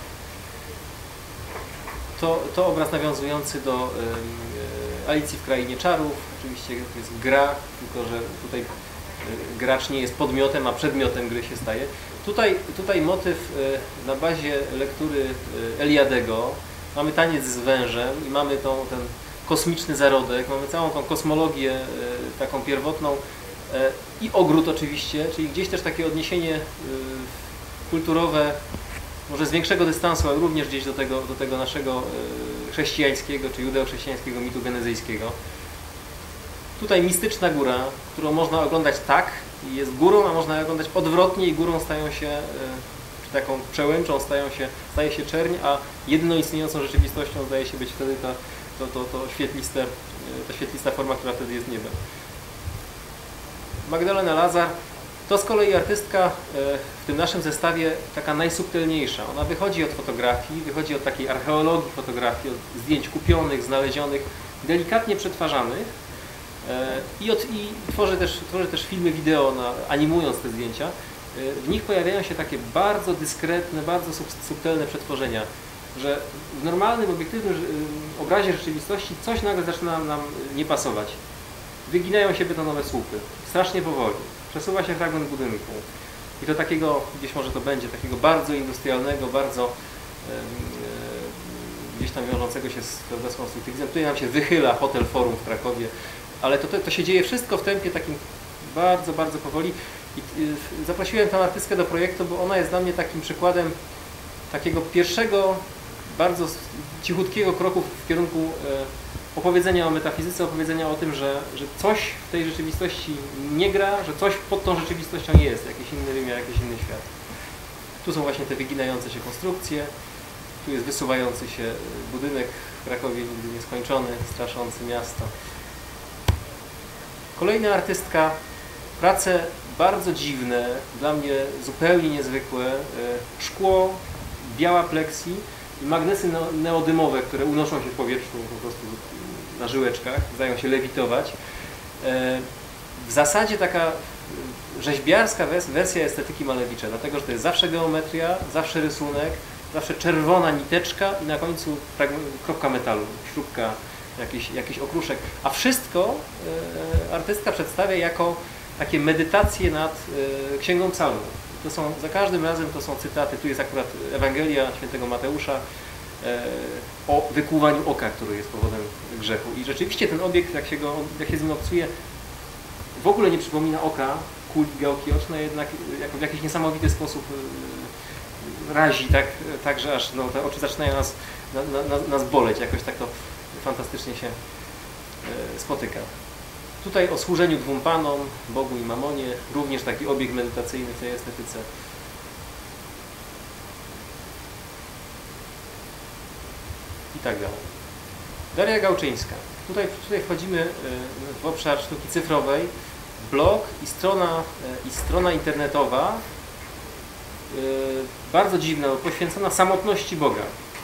to obraz nawiązujący do Alicji w Krainie Czarów. Oczywiście to jest gra, tylko że tutaj gracz nie jest podmiotem, a przedmiotem gry się staje. Tutaj motyw na bazie lektury Eliadego. Mamy taniec z wężem i mamy ten kosmiczny zarodek, mamy całą tą kosmologię taką pierwotną i ogród oczywiście, czyli gdzieś też takie odniesienie kulturowe, może z większego dystansu, ale również gdzieś do tego naszego chrześcijańskiego czy judeo-chrześcijańskiego mitu genezyjskiego. Tutaj mistyczna góra, którą można oglądać tak, jest górą, a można oglądać odwrotnie i górą stają się, czy taką przełęczą staje się czerń, a jedyną istniejącą rzeczywistością zdaje się być wtedy ta świetlista forma, która wtedy jest niebem. Magdalena Lazar to z kolei artystka w tym naszym zestawie taka najsubtelniejsza. Ona wychodzi od fotografii, wychodzi od takiej archeologii fotografii, od zdjęć kupionych, znalezionych, delikatnie przetwarzanych i tworzy też filmy wideo, animując te zdjęcia. W nich pojawiają się takie bardzo dyskretne, bardzo subtelne przetworzenia, że w normalnym, obiektywnym obrazie rzeczywistości coś nagle zaczyna nam nie pasować. Wyginają się betonowe słupy, strasznie powoli. Przesuwa się fragment budynku. I to takiego, gdzieś może to będzie, takiego bardzo industrialnego, bardzo gdzieś tam wiążącego się z konstruktywizmem. Tutaj nam się wychyla hotel Forum w Krakowie, ale to się dzieje wszystko w tempie takim bardzo, bardzo powoli. I zaprosiłem tę artystkę do projektu, bo ona jest dla mnie takim przykładem takiego pierwszego, bardzo cichutkiego kroku w kierunku opowiedzenia o metafizyce, opowiedzenia o tym, że coś w tej rzeczywistości nie gra, że coś pod tą rzeczywistością jest, jakiś inny wymiar, jakiś inny świat. Tu są właśnie te wyginające się konstrukcje, tu jest wysuwający się budynek w Krakowie, nigdy nieskończony, straszący miasto. Kolejna artystka, prace bardzo dziwne, dla mnie zupełnie niezwykłe, szkło, biała pleksji i magnesy neodymowe, które unoszą się w powietrzu po prostu na żyłeczkach, zdają się lewitować. W zasadzie taka rzeźbiarska wersja estetyki Malewicza, dlatego że to jest zawsze geometria, zawsze rysunek, zawsze czerwona niteczka i na końcu kropka metalu, śrubka, jakiś okruszek. A wszystko artystka przedstawia jako takie medytacje nad Księgą Psalmów. To są, za każdym razem to są cytaty, tu jest akurat Ewangelia świętego Mateusza o wykłuwaniu oka, który jest powodem grzechu. I rzeczywiście ten obiekt, jak się z nim obcuje, w ogóle nie przypomina oka, kuli, gałki ocznej, jednak w jakiś niesamowity sposób razi, tak że aż te oczy zaczynają nas boleć, jakoś tak to fantastycznie się spotyka. Tutaj o służeniu dwóm panom, Bogu i Mamonie, również taki obiekt medytacyjny w tej estetyce. I tak dalej. Daria Gałczyńska. Tutaj wchodzimy w obszar sztuki cyfrowej. Blog i strona internetowa, bardzo dziwna, poświęcona samotności Boga.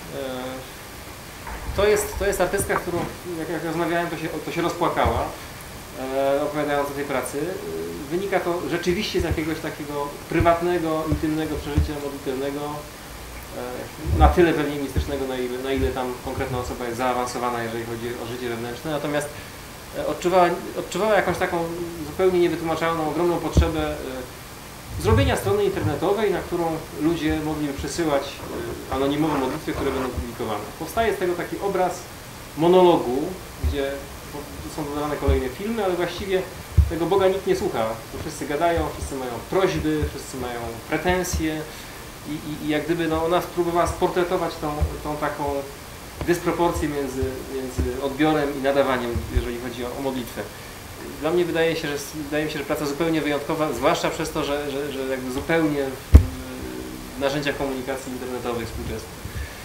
To jest artystka, którą, jak rozmawiałem, to się rozpłakała, opowiadając o tej pracy. Wynika to rzeczywiście z jakiegoś takiego prywatnego, intymnego przeżycia modlitewnego, na tyle pewnie mistycznego, na ile tam konkretna osoba jest zaawansowana, jeżeli chodzi o życie wewnętrzne. Natomiast odczuwała jakąś taką zupełnie niewytłumaczalną, ogromną potrzebę zrobienia strony internetowej, na którą ludzie mogliby przesyłać anonimowe modlitwy, które będą publikowane. Powstaje z tego taki obraz monologu, gdzie są dodawane kolejne filmy, ale właściwie tego Boga nikt nie słucha. To wszyscy gadają, wszyscy mają prośby, wszyscy mają pretensje i jak gdyby ona spróbowała sportretować tą taką dysproporcję między odbiorem i nadawaniem, jeżeli chodzi o modlitwę. Dla mnie wydaje mi się, że praca zupełnie wyjątkowa, zwłaszcza przez to, że jakby zupełnie w narzędziach komunikacji internetowej współczesnych.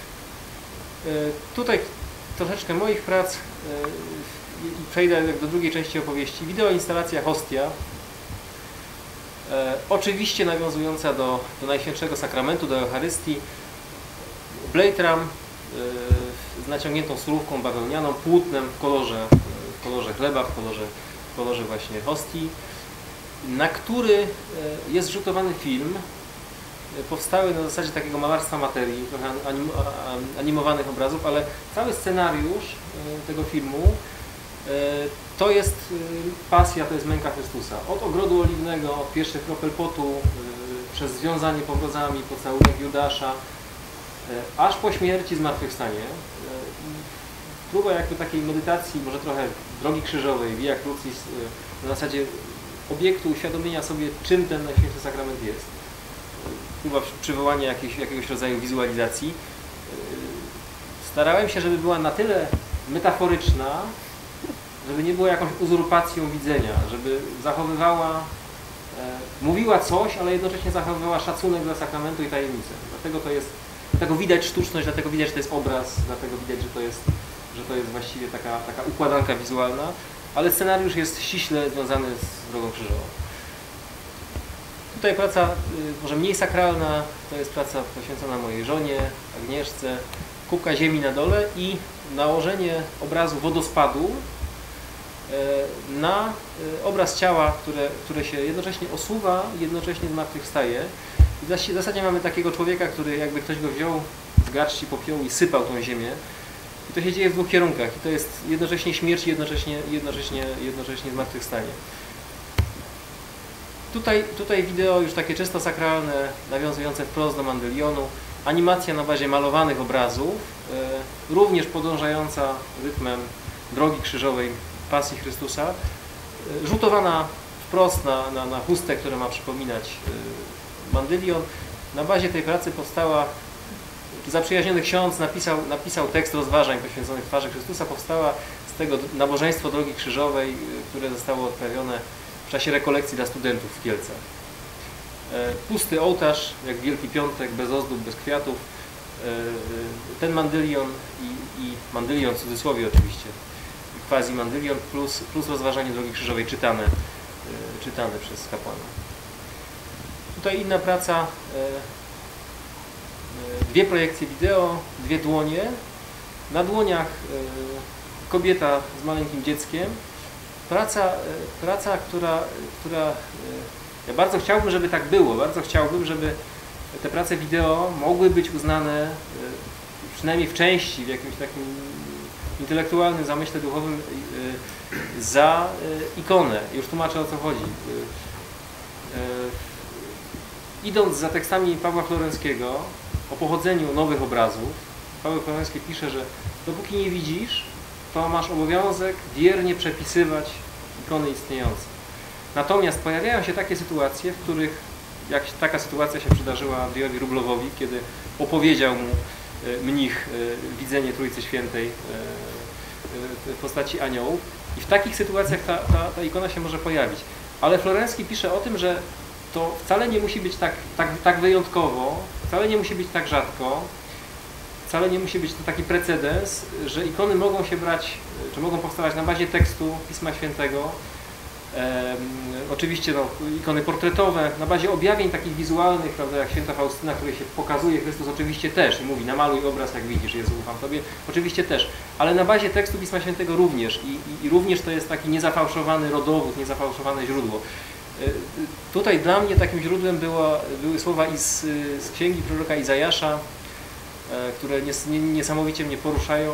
Tutaj troszeczkę moich prac i przejdę do drugiej części opowieści. Wideoinstalacja Hostia. Oczywiście nawiązująca do Najświętszego Sakramentu, do Eucharystii. Blade Ram z naciągniętą surówką bawełnianą, płótnem w kolorze chleba, w kolorze właśnie hostii, na który jest zrzutowany film. Powstały na zasadzie takiego malarstwa materii, trochę animowanych obrazów, ale cały scenariusz tego filmu to jest pasja, to jest męka Chrystusa. Od ogrodu oliwnego, od pierwszych kropel potu, przez związanie powrozami, pocałunek Judasza, aż po śmierci, zmartwychwstanie. Próba jakby takiej medytacji, może trochę drogi krzyżowej, Via Crucis, na zasadzie obiektu uświadomienia sobie, czym ten Najświętszy Sakrament jest. Próba przywołania jakiegoś rodzaju wizualizacji. Starałem się, żeby była na tyle metaforyczna, żeby nie była jakąś uzurpacją widzenia, żeby zachowywała, mówiła coś, ale jednocześnie zachowywała szacunek dla sakramentu i tajemnicę. Dlatego widać sztuczność, dlatego widać, że to jest obraz, dlatego widać, że to jest właściwie taka układanka wizualna, ale scenariusz jest ściśle związany z drogą krzyżową. Tutaj praca może mniej sakralna, to jest praca poświęcona mojej żonie, Agnieszce, kubka ziemi na dole i nałożenie obrazu wodospadu na obraz ciała, które się jednocześnie osuwa i jednocześnie zmartwychwstaje. I w zasadzie mamy takiego człowieka, który jakby ktoś go wziął z garści popiołu i sypał tą ziemię. I to się dzieje w dwóch kierunkach. I to jest jednocześnie śmierć i jednocześnie zmartwychwstanie. Tutaj wideo już takie czysto sakralne, nawiązujące wprost do Mandylionu. Animacja na bazie malowanych obrazów, również podążająca rytmem drogi krzyżowej Pasji Chrystusa, rzutowana wprost na chustę, która ma przypominać Mandylion. Na bazie tej pracy powstała, zaprzyjaźniony ksiądz napisał tekst rozważań poświęconych twarzy Chrystusa. Powstała z tego nabożeństwo drogi krzyżowej, które zostało odprawione w czasie rekolekcji dla studentów w Kielcach. Pusty ołtarz, jak Wielki Piątek, bez ozdób, bez kwiatów. Ten Mandylion i Mandylion w cudzysłowie oczywiście, quasi Mandylion plus rozważanie drogi krzyżowej czytane przez kapłana. Tutaj inna praca 2 projekcje wideo, 2 dłonie. Na dłoniach kobieta z maleńkim dzieckiem. Praca, która ja bardzo chciałbym, żeby tak było. Bardzo chciałbym, żeby te prace wideo mogły być uznane przynajmniej w części, w jakimś takim intelektualnym zamyśle duchowym za ikonę. Już tłumaczę, o co chodzi. Idąc za tekstami Pawła Florenckiego o pochodzeniu nowych obrazów, Paweł Florencki pisze, że dopóki nie widzisz, to masz obowiązek wiernie przepisywać ikony istniejące. Natomiast pojawiają się takie sytuacje, w których, jak taka sytuacja się przydarzyła Andrzejowi Rublowowi, kiedy opowiedział mu mnich widzenie Trójcy Świętej w postaci aniołów, i w takich sytuacjach ta ikona się może pojawić. Ale Florencki pisze o tym, że to wcale nie musi być tak wyjątkowo, wcale nie musi być tak rzadko, wcale nie musi być to taki precedens, że ikony mogą się brać, czy mogą powstawać na bazie tekstu Pisma Świętego. Oczywiście ikony portretowe, na bazie objawień takich wizualnych, prawda, jak święta Faustyna, której się pokazuje Chrystus, oczywiście też i mówi: namaluj obraz, jak widzisz, Jezu, ufam Tobie, oczywiście też, ale na bazie tekstu Pisma Świętego również i również to jest taki niezafałszowany rodowód, niezafałszowane źródło. Tutaj dla mnie takim źródłem były słowa z księgi proroka Izajasza, które niesamowicie mnie poruszają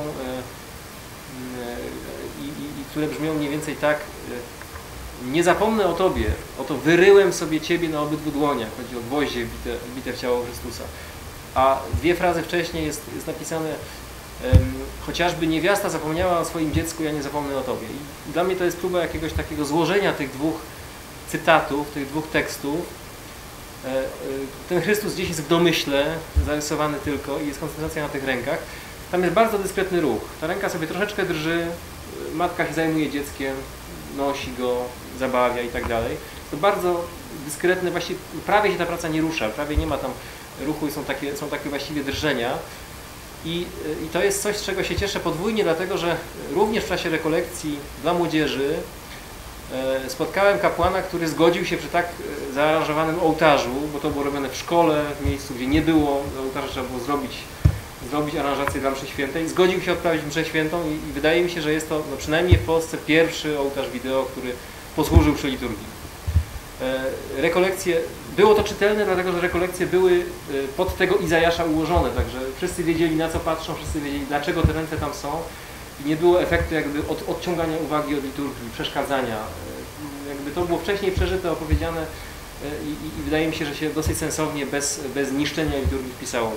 i które brzmią mniej więcej tak: nie zapomnę o Tobie, oto wyryłem sobie Ciebie na obydwu dłoniach. Chodzi o gwoździe wbite w ciało Chrystusa. A 2 frazy wcześniej jest napisane: chociażby niewiasta zapomniała o swoim dziecku, ja nie zapomnę o Tobie. I dla mnie to jest próba jakiegoś takiego złożenia tych 2 cytatów, tych 2 tekstów. Ten Chrystus gdzieś jest w domyśle zarysowany tylko i jest koncentracja na tych rękach. Tam jest bardzo dyskretny ruch. Ta ręka sobie troszeczkę drży, matka się zajmuje dzieckiem, nosi go, zabawia i tak dalej. To bardzo dyskretne, właściwie prawie się ta praca nie rusza, prawie nie ma tam ruchu i są takie właściwie drżenia. I to jest coś, z czego się cieszę podwójnie, dlatego że również w czasie rekolekcji dla młodzieży spotkałem kapłana, który zgodził się przy tak zaaranżowanym ołtarzu, bo to było robione w szkole, w miejscu, gdzie nie było ołtarza, trzeba było zrobić aranżację dla mszy świętej. Zgodził się odprawić mszę świętą i wydaje mi się, że jest to przynajmniej w Polsce pierwszy ołtarz wideo, który posłużył przy liturgii. Rekolekcje, było to czytelne, dlatego że rekolekcje były pod tego Izajasza ułożone, także wszyscy wiedzieli, na co patrzą, wszyscy wiedzieli, dlaczego te ręce tam są. I nie było efektu jakby odciągania uwagi od liturgii, przeszkadzania. Jakby to było wcześniej przeżyte, opowiedziane i wydaje mi się, że się dosyć sensownie, bez niszczenia liturgii wpisało.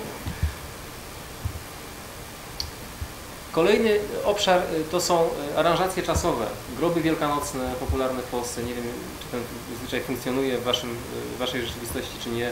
Kolejny obszar to są aranżacje czasowe, groby wielkanocne popularne w Polsce. Nie wiem, czy ten zwyczaj funkcjonuje w waszej rzeczywistości, czy nie.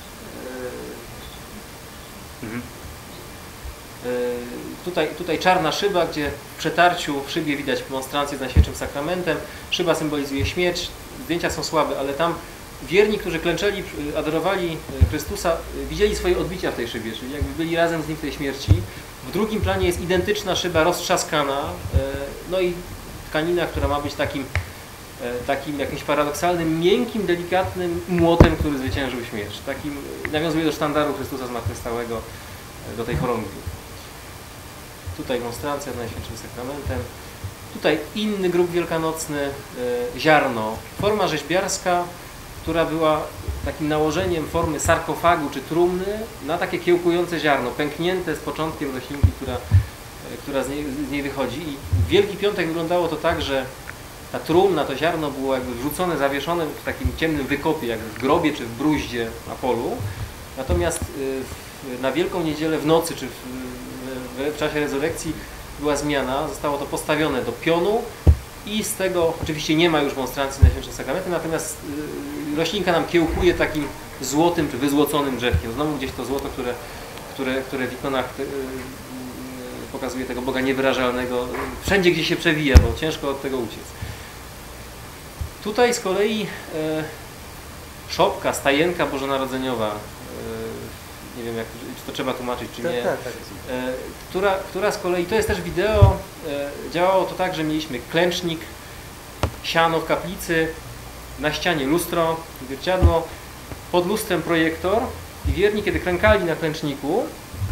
Tutaj czarna szyba, gdzie w przetarciu w szybie widać monstrancję z Najświętszym Sakramentem. Szyba symbolizuje śmierć, zdjęcia są słabe, ale tam wierni, którzy klęczeli, adorowali Chrystusa, widzieli swoje odbicia w tej szybie, czyli jakby byli razem z Nim w tej śmierci. W drugim planie jest identyczna szyba roztrzaskana, no i tkanina, która ma być takim jakimś paradoksalnym, miękkim, delikatnym młotem, który zwyciężył śmierć. Takim nawiązuje do sztandaru Chrystusa Zmartwychwstałego, do tej chorągwi. Tutaj monstrancja z Najświętszym Sakramentem. Tutaj inny grób wielkanocny, ziarno. Forma rzeźbiarska, która była takim nałożeniem formy sarkofagu czy trumny na takie kiełkujące ziarno, pęknięte z początkiem roślinki, która z niej wychodzi. I w Wielki Piątek wyglądało to tak, że ta trumna, to ziarno było jakby wrzucone, zawieszone w takim ciemnym wykopie, jak w grobie czy w bruździe na polu. Natomiast na Wielką Niedzielę w nocy czy w czasie rezurekcji była zmiana, zostało to postawione do pionu i z tego oczywiście nie ma już monstrancji Najświętszym Sakramentem, natomiast roślinka nam kiełkuje takim złotym czy wyzłoconym drzewkiem. Znowu gdzieś to złoto, które w ikonach pokazuje tego Boga niewyrażalnego, wszędzie gdzie się przewija, bo ciężko od tego uciec. Tutaj z kolei szopka, stajenka bożonarodzeniowa, nie wiem, czy to trzeba tłumaczyć, czy nie, która z kolei, to jest też wideo, działało to tak, że mieliśmy klęcznik, siano w kaplicy, na ścianie lustro, zwierciadło, pod lustrem projektor i wierni, kiedy klękali na klęczniku,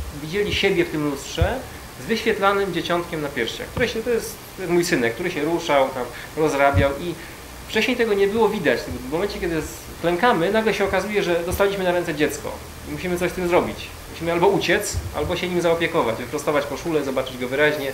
widzieli siebie w tym lustrze z wyświetlanym dzieciątkiem na piersiach, to jest mój synek, który się ruszał, tam rozrabiał i wcześniej tego nie było widać. W momencie, kiedy klękamy, nagle się okazuje, że dostaliśmy na ręce dziecko i musimy coś z tym zrobić. Musimy albo uciec, albo się nim zaopiekować, wyprostować koszulę, zobaczyć go wyraźnie.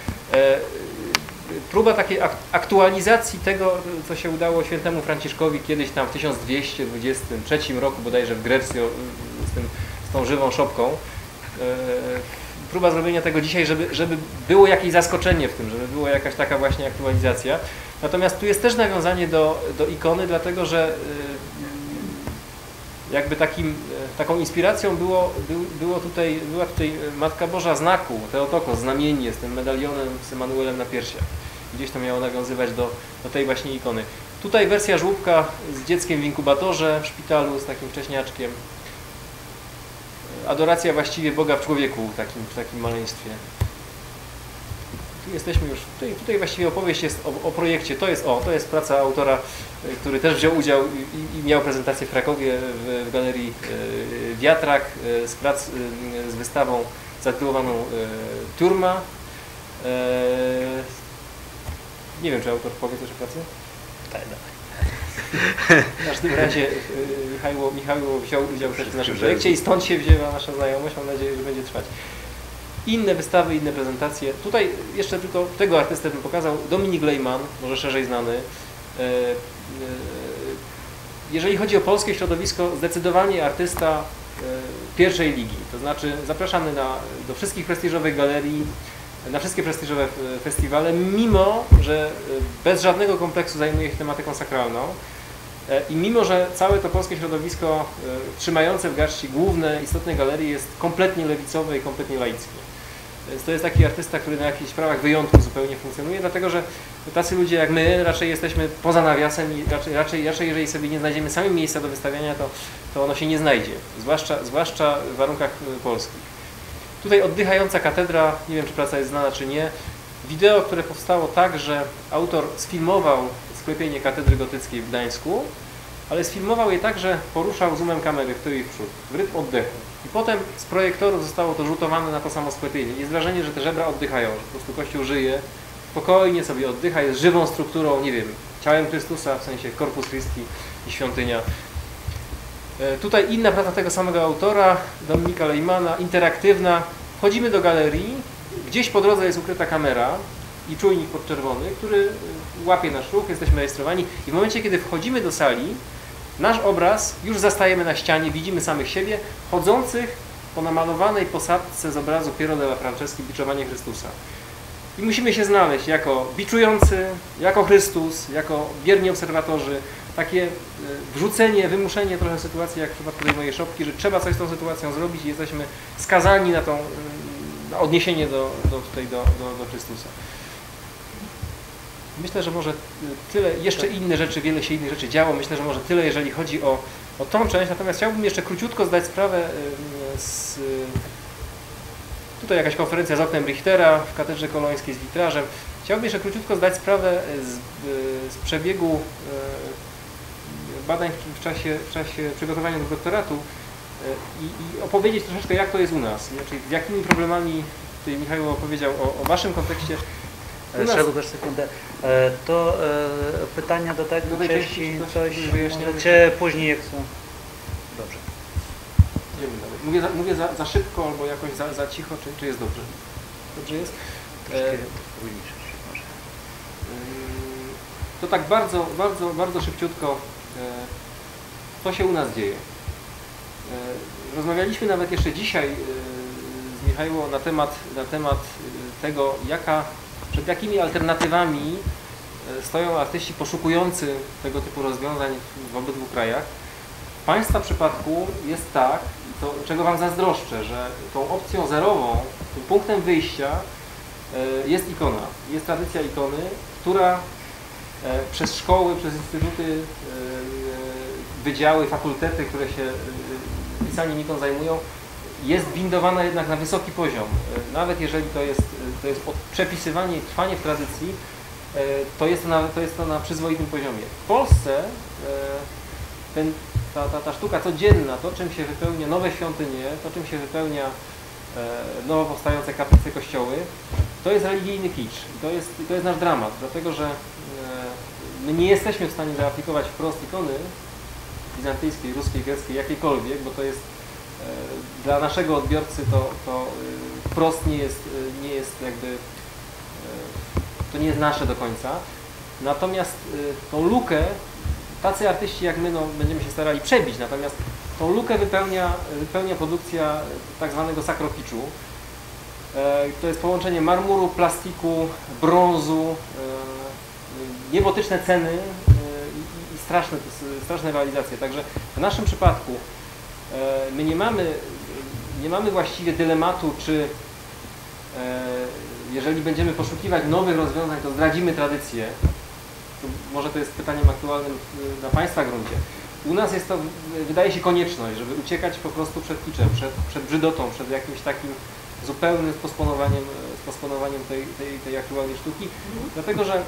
Próba takiej aktualizacji tego, co się udało świętemu Franciszkowi kiedyś tam w 1223 roku bodajże w Grecji z tą żywą szopką. Próba zrobienia tego dzisiaj, żeby było jakieś zaskoczenie w tym, żeby była jakaś taka właśnie aktualizacja. Natomiast tu jest też nawiązanie do ikony, dlatego że jakby taką inspiracją była tutaj Matka Boża znaku, Theotokos, znamienie z tym medalionem z Emanuelem na piersiach. Gdzieś to miało nawiązywać do tej właśnie ikony. Tutaj wersja żłóbka z dzieckiem w inkubatorze w szpitalu, z takim wcześniaczkiem. Adoracja właściwie Boga w człowieku w takim maleństwie. Tu jesteśmy już, tutaj właściwie opowieść jest o projekcie. To jest praca autora, który też wziął udział i miał prezentację w Krakowie w galerii Wiatrak z wystawą zatytułowaną Turma. Nie wiem, czy autor powie coś o pracy? Tak, W każdym razie Michał wziął udział też w naszym projekcie i stąd się wzięła nasza znajomość. Mam nadzieję, że będzie trwać. Inne wystawy, inne prezentacje. Tutaj jeszcze tylko tego artystę bym pokazał. Dominik Lejman, może szerzej znany. Jeżeli chodzi o polskie środowisko, zdecydowanie artysta pierwszej ligi. To znaczy zapraszany do wszystkich prestiżowych galerii, na wszystkie prestiżowe festiwale, mimo że bez żadnego kompleksu zajmuje się tematyką sakralną i mimo że całe to polskie środowisko trzymające w garści główne, istotne galerie jest kompletnie lewicowe i kompletnie laickie. Więc to jest taki artysta, który na jakichś prawach wyjątku zupełnie funkcjonuje, dlatego że tacy ludzie jak my raczej jesteśmy poza nawiasem i raczej jeżeli sobie nie znajdziemy sami miejsca do wystawiania, to ono się nie znajdzie, zwłaszcza w warunkach polskich. Tutaj oddychająca katedra, nie wiem czy praca jest znana czy nie. Wideo, które powstało tak, że autor sfilmował sklepienie katedry gotyckiej w Gdańsku, ale sfilmował je tak, że poruszał zoomem kamery w tył i w przód, w rytm oddechu. I potem z projektorów zostało to rzutowane na to samo sklepienie. Jest wrażenie, że te żebra oddychają, że po prostu Kościół żyje, spokojnie sobie oddycha, jest żywą strukturą, nie wiem, ciałem Chrystusa, w sensie Corpus Christi i świątynia. Tutaj inna praca tego samego autora, Dominika Lejmana, interaktywna. Wchodzimy do galerii, gdzieś po drodze jest ukryta kamera i czujnik podczerwony, który łapie nasz ruch, jesteśmy rejestrowani i w momencie, kiedy wchodzimy do sali, nasz obraz już zastajemy na ścianie, widzimy samych siebie, chodzących po namalowanej posadce z obrazu Piero della Franceschi Biczowanie Chrystusa. I musimy się znaleźć jako biczujący, jako Chrystus, jako bierni obserwatorzy, takie wrzucenie, wymuszenie trochę sytuacji, jak w przypadku tej mojej szopki, że trzeba coś z tą sytuacją zrobić i jesteśmy skazani na odniesienie do Chrystusa. Myślę, że może tyle, jeszcze inne rzeczy, wiele się innych rzeczy działo, myślę, że może tyle, jeżeli chodzi o tą część, natomiast chciałbym jeszcze króciutko zdać sprawę tutaj jakaś konferencja z oknem Richtera w katedrze kolońskiej z witrażem. Chciałbym jeszcze króciutko zdać sprawę z przebiegu badań w czasie przygotowania do doktoratu i opowiedzieć troszeczkę, jak to jest u nas, czyli z jakimi problemami, tutaj Michał opowiedział o waszym kontekście. Też sekundę. To pytania do tej części, coś wyjaśniamy później jak są. Dobrze. Mówię za szybko albo jakoś za cicho, czy jest dobrze? Dobrze jest? To tak bardzo szybciutko, co się u nas dzieje. Rozmawialiśmy nawet jeszcze dzisiaj z Michałem na temat tego, przed jakimi alternatywami stoją artyści poszukujący tego typu rozwiązań w obydwu krajach. W Państwa przypadku jest tak, to, czego Wam zazdroszczę, że tą opcją zerową, tym punktem wyjścia jest ikona. Jest tradycja ikony, która przez szkoły, przez instytuty, wydziały, fakultety, które się pisaniem ikon zajmują, jest windowana jednak na wysoki poziom. Nawet jeżeli to jest przepisywanie i trwanie w tradycji, to jest to na przyzwoitym poziomie. W Polsce ta sztuka codzienna, to czym się wypełnia nowe świątynie, to czym się wypełnia nowo powstające kaplice, kościoły, to jest religijny kicz. I to jest nasz dramat, dlatego że my nie jesteśmy w stanie zaaplikować wprost ikony bizantyjskiej, ruskiej, greckiej, jakiejkolwiek, bo to jest dla naszego odbiorcy to wprost nie jest jakby, to nie jest nasze do końca. Natomiast tą lukę, tacy artyści jak my, no, będziemy się starali przebić, natomiast tą lukę wypełnia produkcja tak zwanego sakrokiczu. To jest połączenie marmuru, plastiku, brązu, niebotyczne ceny i straszne realizacje. Także w naszym przypadku my nie mamy właściwie dylematu, czy jeżeli będziemy poszukiwać nowych rozwiązań, to zdradzimy tradycję. Może to jest pytaniem aktualnym na Państwa gruncie. U nas jest to, wydaje się, konieczność, żeby uciekać po prostu przed kiczem, przed brzydotą, przed jakimś takim zupełnym posponowaniem tej aktualnej sztuki. Dlatego, że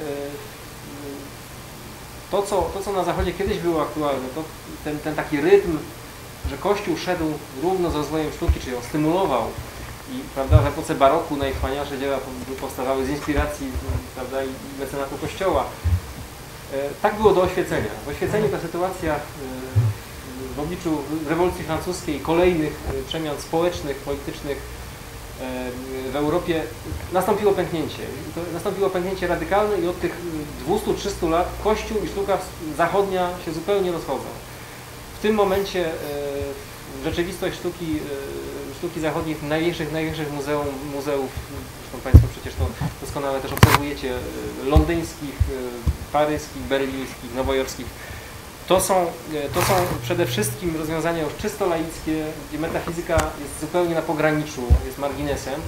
to, co na Zachodzie kiedyś było aktualne, to ten taki rytm, że Kościół szedł równo z rozwojem sztuki, czyli ją stymulował i, prawda, w epoce baroku najwspanialsze dzieła powstawały z inspiracji, prawda, i mecenatu Kościoła. Tak było do oświecenia. W oświeceniu ta sytuacja w obliczu rewolucji francuskiej i kolejnych przemian społecznych, politycznych w Europie nastąpiło pęknięcie. Nastąpiło pęknięcie radykalne i od tych 200-300 lat Kościół i sztuka zachodnia się zupełnie rozchodzą. W tym momencie rzeczywistość sztuki zachodniej w największych muzeów, zresztą Państwo przecież to doskonale też obserwujecie, londyńskich, paryskich, berlińskich, nowojorskich. To są przede wszystkim rozwiązania już czysto laickie, gdzie metafizyka jest zupełnie na pograniczu, jest marginesem.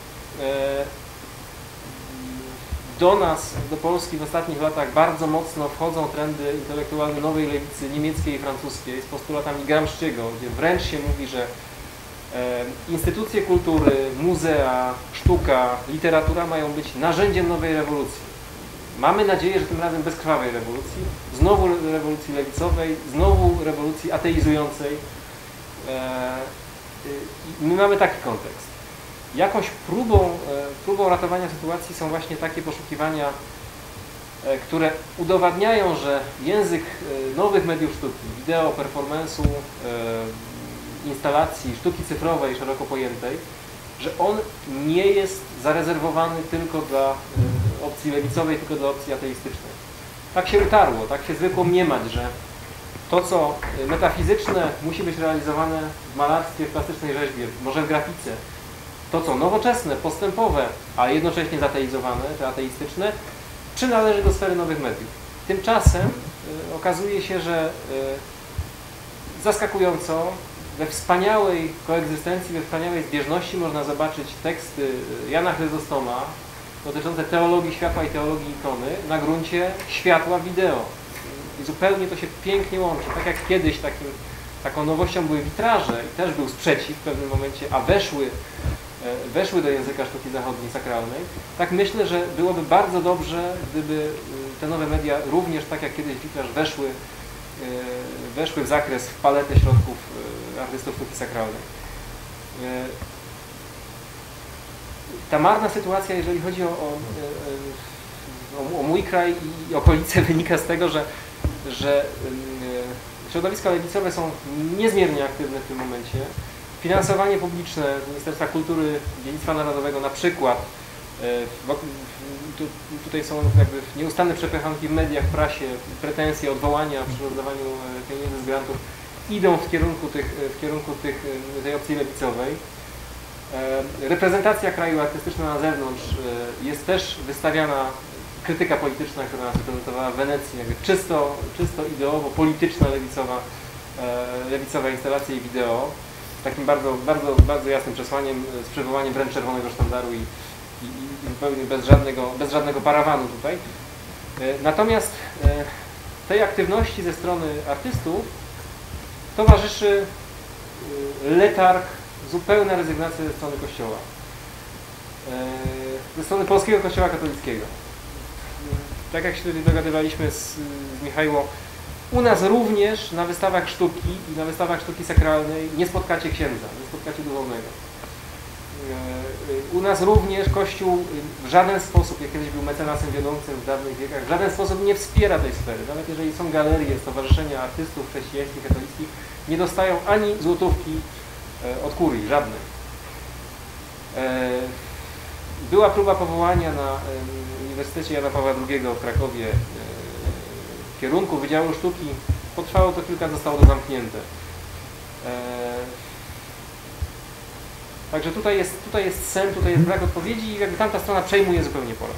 Do nas, do Polski w ostatnich latach bardzo mocno wchodzą trendy intelektualne nowej lewicy niemieckiej i francuskiej z postulatami Gramsciego, gdzie wręcz się mówi, że instytucje kultury, muzea, sztuka, literatura mają być narzędziem nowej rewolucji. Mamy nadzieję, że tym razem bez krwawej rewolucji, znowu rewolucji lewicowej, znowu rewolucji ateizującej. My mamy taki kontekst. Jakąś próbą ratowania sytuacji są właśnie takie poszukiwania, które udowadniają, że język nowych mediów sztuki, wideo, performance'u, instalacji, sztuki cyfrowej szeroko pojętej, że on nie jest zarezerwowany tylko dla opcji lewicowej, tylko dla opcji ateistycznej. Tak się utarło, tak się zwykło mniemać, że to, co metafizyczne, musi być realizowane w malarstwie, w plastycznej rzeźbie, może w grafice. To, co nowoczesne, postępowe, a jednocześnie zateizowane, czy ateistyczne, przynależy do sfery nowych mediów. Tymczasem okazuje się, że zaskakująco we wspaniałej koegzystencji, we wspaniałej zbieżności można zobaczyć teksty Jana Chryzostoma dotyczące teologii światła i teologii ikony na gruncie światła wideo. I zupełnie to się pięknie łączy. Tak jak kiedyś taką nowością były witraże i też był sprzeciw w pewnym momencie, a weszły do języka sztuki zachodniej, sakralnej, tak myślę, że byłoby bardzo dobrze, gdyby te nowe media również, tak jak kiedyś witraż, weszły w zakres, w paletę środków artystów sztuki sakralnej. Ta marna sytuacja, jeżeli chodzi o mój kraj i okolice, wynika z tego, że środowiska lewicowe są niezmiernie aktywne w tym momencie. Finansowanie publiczne Ministerstwa Kultury, Dziedzictwa Narodowego na przykład, tutaj są jakby nieustanne przepychanki w mediach, w prasie, pretensje, odwołania przy rozdawaniu pieniędzy z grantów idą w kierunku tej opcji lewicowej. Reprezentacja kraju artystyczna na zewnątrz jest też wystawiana, krytyka polityczna, która nas reprezentowała w Wenecji, jakby czysto ideowo, polityczna, lewicowa instalacja i wideo, z takim bardzo jasnym przesłaniem, z przywołaniem wręcz czerwonego sztandaru i zupełnie bez żadnego parawanu tutaj. Natomiast tej aktywności ze strony artystów towarzyszy letarg, zupełna rezygnacja ze strony Kościoła. Ze strony polskiego Kościoła katolickiego. Tak jak się tutaj dogadywaliśmy z Michałem, u nas również na wystawach sztuki i na wystawach sztuki sakralnej nie spotkacie księdza, nie spotkacie duchownego. U nas również Kościół w żaden sposób, jak kiedyś był mecenasem wiodącym w dawnych wiekach, w żaden sposób nie wspiera tej sfery. Nawet jeżeli są galerie, stowarzyszenia artystów chrześcijańskich, katolickich, nie dostają ani złotówki od kurii, żadnej. Była próba powołania na Uniwersytecie Jana Pawła II w Krakowie kierunku Wydziału Sztuki. Potrwało to kilka, zostało to zamknięte. Także tutaj jest sen, tutaj jest brak odpowiedzi i jakby tamta strona przejmuje zupełnie pole.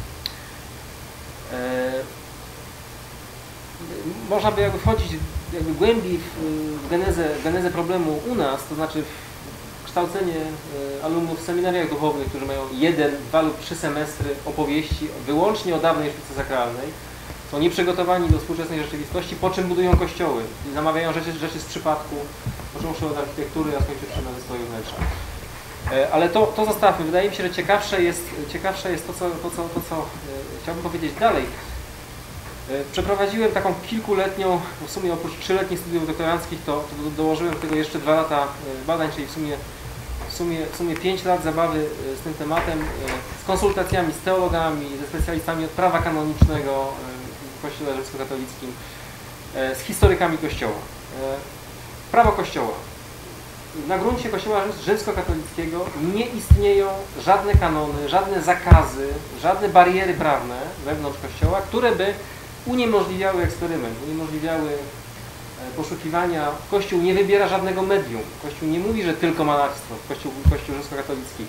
Można by jakby wchodzić jakby głębiej w genezę problemu u nas, to znaczy w kształcenie alumnów w seminariach duchownych, którzy mają 1, 2 lub 3 semestry opowieści wyłącznie o dawnej sztuce sakralnej, są nieprzygotowani do współczesnej rzeczywistości, po czym budują kościoły, zamawiają rzeczy z przypadku, począwszy od architektury, a skończywszy na wystroju wnętrza. Ale to zostawmy. Wydaje mi się, że ciekawsze jest to, co chciałbym powiedzieć dalej. Przeprowadziłem taką kilkuletnią, w sumie oprócz 3-letnich studiów doktoranckich, to dołożyłem do tego jeszcze 2 lata badań, czyli w sumie 5 lat zabawy z tym tematem, z konsultacjami z teologami, ze specjalistami od prawa kanonicznego w Kościele rzymskokatolickim, z historykami Kościoła. Prawo Kościoła. Na gruncie Kościoła rzymskokatolickiego nie istnieją żadne kanony, żadne zakazy, żadne bariery prawne wewnątrz Kościoła, które by uniemożliwiały eksperyment, uniemożliwiały poszukiwania. Kościół nie wybiera żadnego medium. Kościół nie mówi, że tylko malarstwo, Kościół rzymskokatolicki.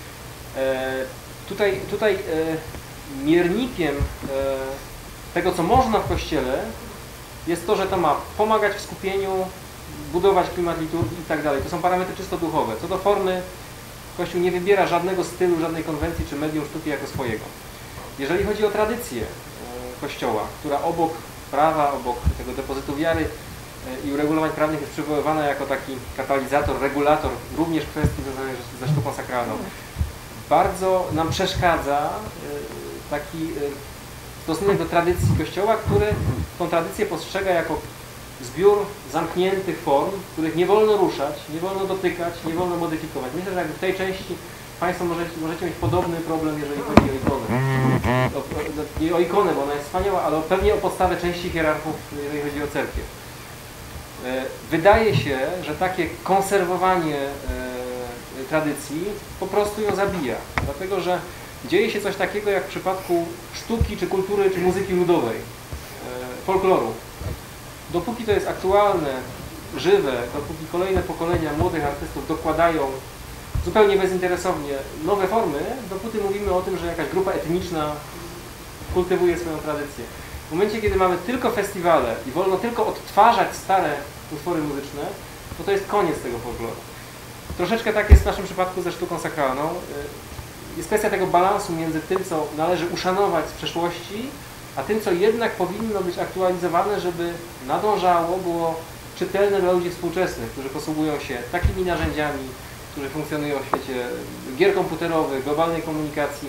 Tutaj miernikiem tego, co można w Kościele, jest to, że to ma pomagać w skupieniu, budować klimat liturgii i tak dalej. To są parametry czysto duchowe. Co do formy, Kościół nie wybiera żadnego stylu, żadnej konwencji czy medium sztuki jako swojego. Jeżeli chodzi o tradycję Kościoła, która obok prawa, obok tego depozytu wiary i uregulowań prawnych jest przywoływana jako taki katalizator, regulator również kwestii związanych ze sztuką sakralną, bardzo nam przeszkadza taki stosunek do tradycji Kościoła, który tą tradycję postrzega jako zbiór zamkniętych form, których nie wolno ruszać, nie wolno dotykać, nie wolno modyfikować. Myślę, że w tej części Państwo możecie mieć podobny problem, jeżeli chodzi o ikonę. Nie o ikonę, bo ona jest wspaniała, ale pewnie o podstawę części hierarchów, jeżeli chodzi o cerkiew. Wydaje się, że takie konserwowanie tradycji po prostu ją zabija. Dlatego, że dzieje się coś takiego jak w przypadku sztuki, czy kultury, czy muzyki ludowej, folkloru. Dopóki to jest aktualne, żywe, dopóki kolejne pokolenia młodych artystów dokładają zupełnie bezinteresownie nowe formy, dopóty mówimy o tym, że jakaś grupa etniczna kultywuje swoją tradycję. W momencie, kiedy mamy tylko festiwale i wolno tylko odtwarzać stare utwory muzyczne, to jest koniec tego folkloru. Troszeczkę tak jest w naszym przypadku ze sztuką sakralną. Jest kwestia tego balansu między tym, co należy uszanować z przeszłości, a tym, co jednak powinno być aktualizowane, żeby nadążało, było czytelne dla ludzi współczesnych, którzy posługują się takimi narzędziami, którzy funkcjonują w świecie gier komputerowych, globalnej komunikacji.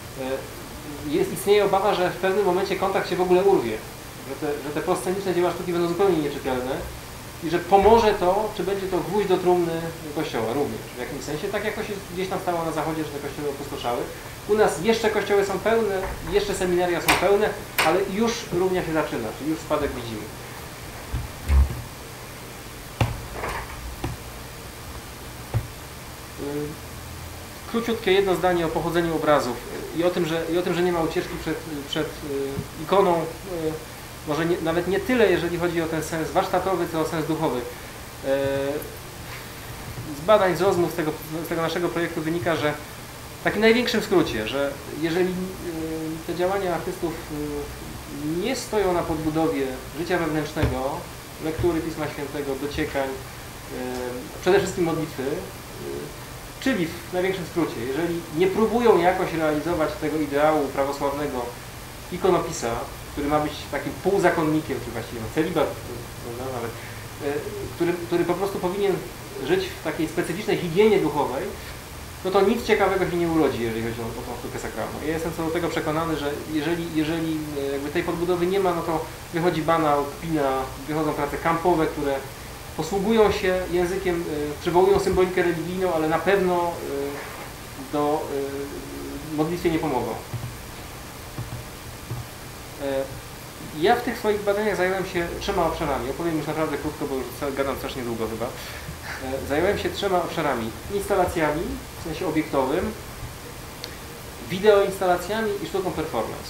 Istnieje obawa, że w pewnym momencie kontakt się w ogóle urwie, że te prosceniczne dzieła sztuki będą zupełnie nieczytelne i że pomoże to, czy będzie to gwóźdź do trumny Kościoła również. W jakimś sensie, tak jak to się gdzieś tam stało na Zachodzie, że te kościoły opustoszały. U nas jeszcze kościoły są pełne, jeszcze seminaria są pełne, ale już równia się zaczyna, czyli już spadek widzimy. Króciutkie jedno zdanie o pochodzeniu obrazów i o tym, że nie ma ucieczki przed ikoną, może nawet nie tyle, jeżeli chodzi o ten sens warsztatowy, co o sens duchowy. Z badań, z rozmów z tego naszego projektu wynika, że w takim największym skrócie, że jeżeli te działania artystów nie stoją na podbudowie życia wewnętrznego, lektury Pisma Świętego, dociekań, przede wszystkim modlitwy, czyli w największym skrócie, jeżeli nie próbują jakoś realizować tego ideału prawosławnego ikonopisa, który ma być takim półzakonnikiem, czy właściwie celibat, nawet, który po prostu powinien żyć w takiej specyficznej higienie duchowej, no to nic ciekawego się nie urodzi, jeżeli chodzi o tą sztukę sakralną. Ja jestem co do tego przekonany, że jeżeli jakby tej podbudowy nie ma, no to wychodzi banał, kpina, wychodzą prace kampowe, które posługują się językiem, przywołują symbolikę religijną, ale na pewno do modlitwie nie pomogą. Ja w tych swoich badaniach zająłem się 3 obszarami. Opowiem już naprawdę krótko, bo już gadam strasznie długo chyba. Zająłem się 3 obszarami. Instalacjami, w sensie obiektowym, wideoinstalacjami i sztuką performance.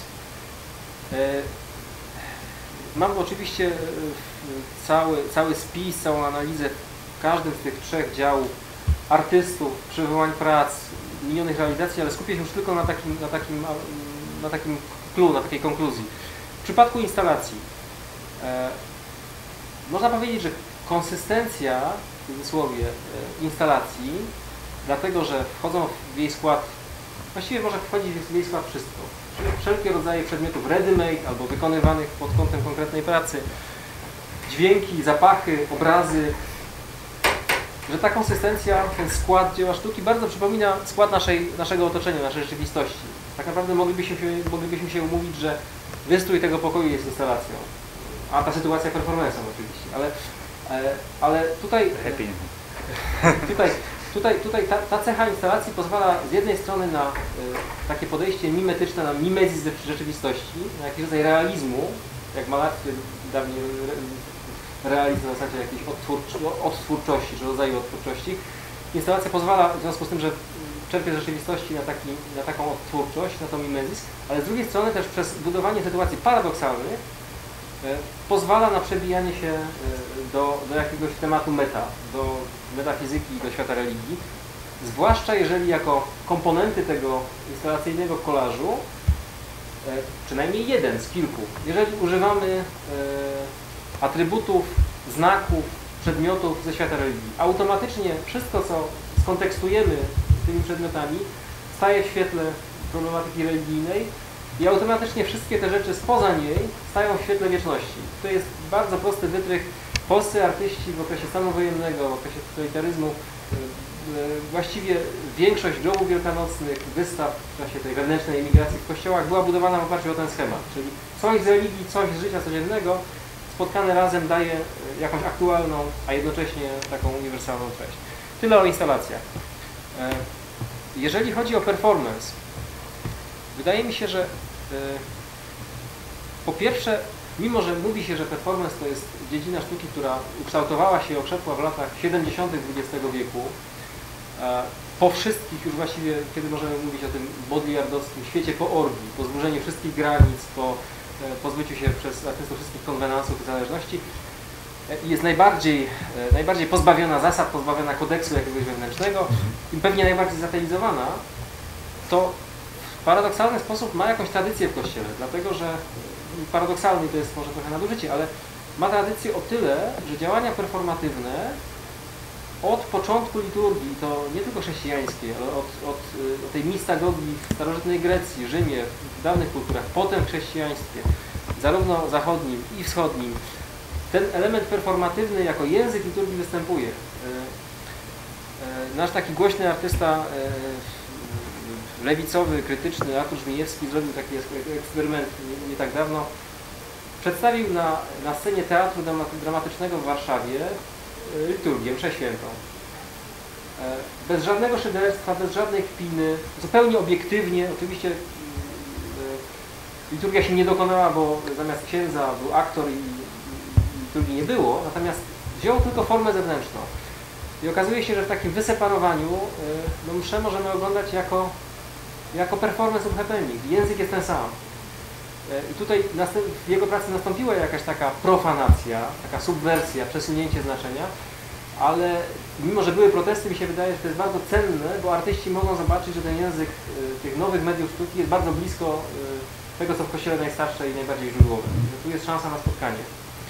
Mam oczywiście cały spis, całą analizę w każdym z tych 3 działów artystów, przywołań prac, minionych realizacji, ale skupię się już tylko na takim clue, na takiej konkluzji. W przypadku instalacji można powiedzieć, że konsystencja, w cudzysłowie, instalacji, dlatego że wchodzą w jej skład, właściwie może wchodzić w jej skład wszystko. Czyli wszelkie rodzaje przedmiotów ready-made albo wykonywanych pod kątem konkretnej pracy, dźwięki, zapachy, obrazy, że ta konsystencja, ten skład dzieła sztuki bardzo przypomina skład naszego otoczenia, naszej rzeczywistości. Tak naprawdę moglibyśmy się umówić, że wystrój tego pokoju jest instalacją, a ta sytuacja performance'em oczywiście, ale tutaj ta cecha instalacji pozwala z jednej strony na takie podejście mimetyczne, na mimezis rzeczywistości, na jakiś rodzaj realizmu, jak malarstwie dawniej realizm na zasadzie jakiejś odtwórczości, czy rodzaju odtwórczości. Instalacja pozwala w związku z tym, że czerpie z rzeczywistości na taką odtwórczość, na tą mimezis, ale z drugiej strony też przez budowanie sytuacji paradoksalnych pozwala na przebijanie się do jakiegoś tematu do metafizyki, do świata religii, zwłaszcza jeżeli jako komponenty tego instalacyjnego kolażu, przynajmniej jeden z kilku, jeżeli używamy atrybutów, znaków, przedmiotów ze świata religii, automatycznie wszystko, co skontekstujemy tymi przedmiotami, staje w świetle problematyki religijnej i automatycznie wszystkie te rzeczy spoza niej stają w świetle wieczności. To jest bardzo prosty wytrych. Polscy artyści w okresie stanu wojennego, w okresie totalitaryzmu, właściwie większość grobów wielkanocnych, wystaw w czasie tej wewnętrznej emigracji w kościołach była budowana w oparciu o ten schemat, czyli coś z religii, coś z życia codziennego, spotkane razem daje jakąś aktualną, a jednocześnie taką uniwersalną treść. Tyle o instalacjach. Jeżeli chodzi o performance, wydaje mi się, że po pierwsze, mimo że mówi się, że performance to jest dziedzina sztuki, która ukształtowała się, okrzepła w latach 70. XX wieku, po wszystkich już właściwie, kiedy możemy mówić o tym baudrillardowskim świecie po orgii, po zburzeniu wszystkich granic, po pozbyciu się przez artystów wszystkich konwenansów i zależności, jest najbardziej pozbawiona zasad, pozbawiona kodeksu jakiegoś wewnętrznego i pewnie najbardziej zatelizowana, to w paradoksalny sposób ma jakąś tradycję w Kościele, dlatego że paradoksalnie to jest może trochę nadużycie, ale ma tradycję o tyle, że działania performatywne od początku liturgii, to nie tylko chrześcijańskiej, ale od tej mistagogii w starożytnej Grecji, Rzymie, w dawnych kulturach, potem w chrześcijaństwie, zarówno zachodnim i wschodnim, ten element performatywny jako język liturgii występuje. Nasz taki głośny artysta lewicowy, krytyczny, Artur Żmijewski zrobił taki eksperyment nie tak dawno. Przedstawił na scenie Teatru Dramatycznego w Warszawie liturgię, mszę świętą. Bez żadnego szyderstwa, bez żadnej kpiny, zupełnie obiektywnie. Oczywiście liturgia się nie dokonała, bo zamiast księdza był aktor i liturgii nie było, natomiast wziął tylko formę zewnętrzną. I okazuje się, że w takim wyseparowaniu mszę możemy oglądać jako performance lub happening. Język jest ten sam. I tutaj w jego pracy nastąpiła jakaś taka profanacja, taka subwersja, przesunięcie znaczenia, ale mimo, że były protesty, mi się wydaje, że to jest bardzo cenne, bo artyści mogą zobaczyć, że ten język tych nowych mediów sztuki jest bardzo blisko tego, co w Kościele najstarsze i najbardziej źródłowe. Że tu jest szansa na spotkanie.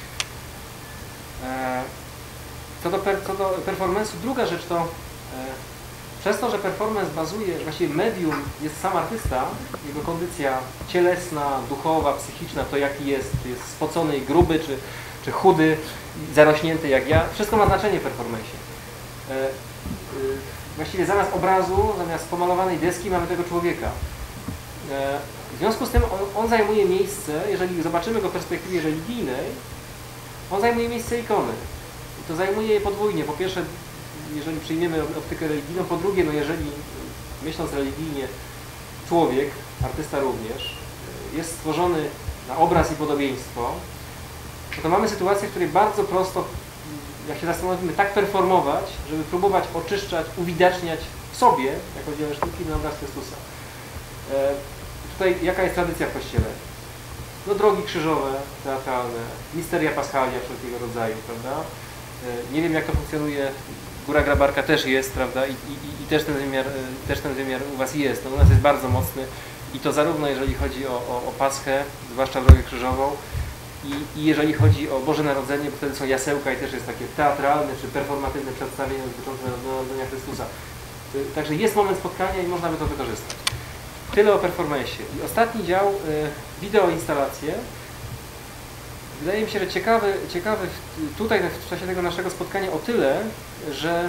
Co do performance'u, druga rzecz to przez to, że performance bazuje, że właściwie medium jest sam artysta, jego kondycja cielesna, duchowa, psychiczna, to jaki jest, czy jest spocony i gruby, czy chudy, zarośnięty jak ja, wszystko ma znaczenie w performance'ie. Właściwie zamiast obrazu, zamiast pomalowanej deski mamy tego człowieka. W związku z tym on zajmuje miejsce, jeżeli zobaczymy go w perspektywie religijnej, on zajmuje miejsce ikony. I to zajmuje je podwójnie. Po pierwsze, jeżeli przyjmiemy optykę religijną, po drugie, no jeżeli myśląc religijnie, człowiek, artysta również, jest stworzony na obraz i podobieństwo, to mamy sytuację, w której bardzo prosto, jak się zastanowimy, tak performować, żeby próbować oczyszczać, uwidaczniać w sobie, jako dzieło sztuki, na obraz Chrystusa. Tutaj jaka jest tradycja w Kościele? No drogi krzyżowe, teatralne, misteria paschalia wszelkiego rodzaju, prawda? Nie wiem, jak to funkcjonuje. Góra Grabarka też jest, prawda? I też ten wymiar u Was jest. No, u nas jest bardzo mocny i to zarówno jeżeli chodzi o Paschę, zwłaszcza drogę krzyżową, i jeżeli chodzi o Boże Narodzenie, bo wtedy są jasełka i też jest takie teatralne czy performatywne przedstawienie dotyczące Narodzenia Chrystusa. Także jest moment spotkania i można by to wykorzystać. Tyle o performance'ie. I ostatni dział, wideoinstalacje. Wydaje mi się, że ciekawy tutaj w czasie tego naszego spotkania o tyle, że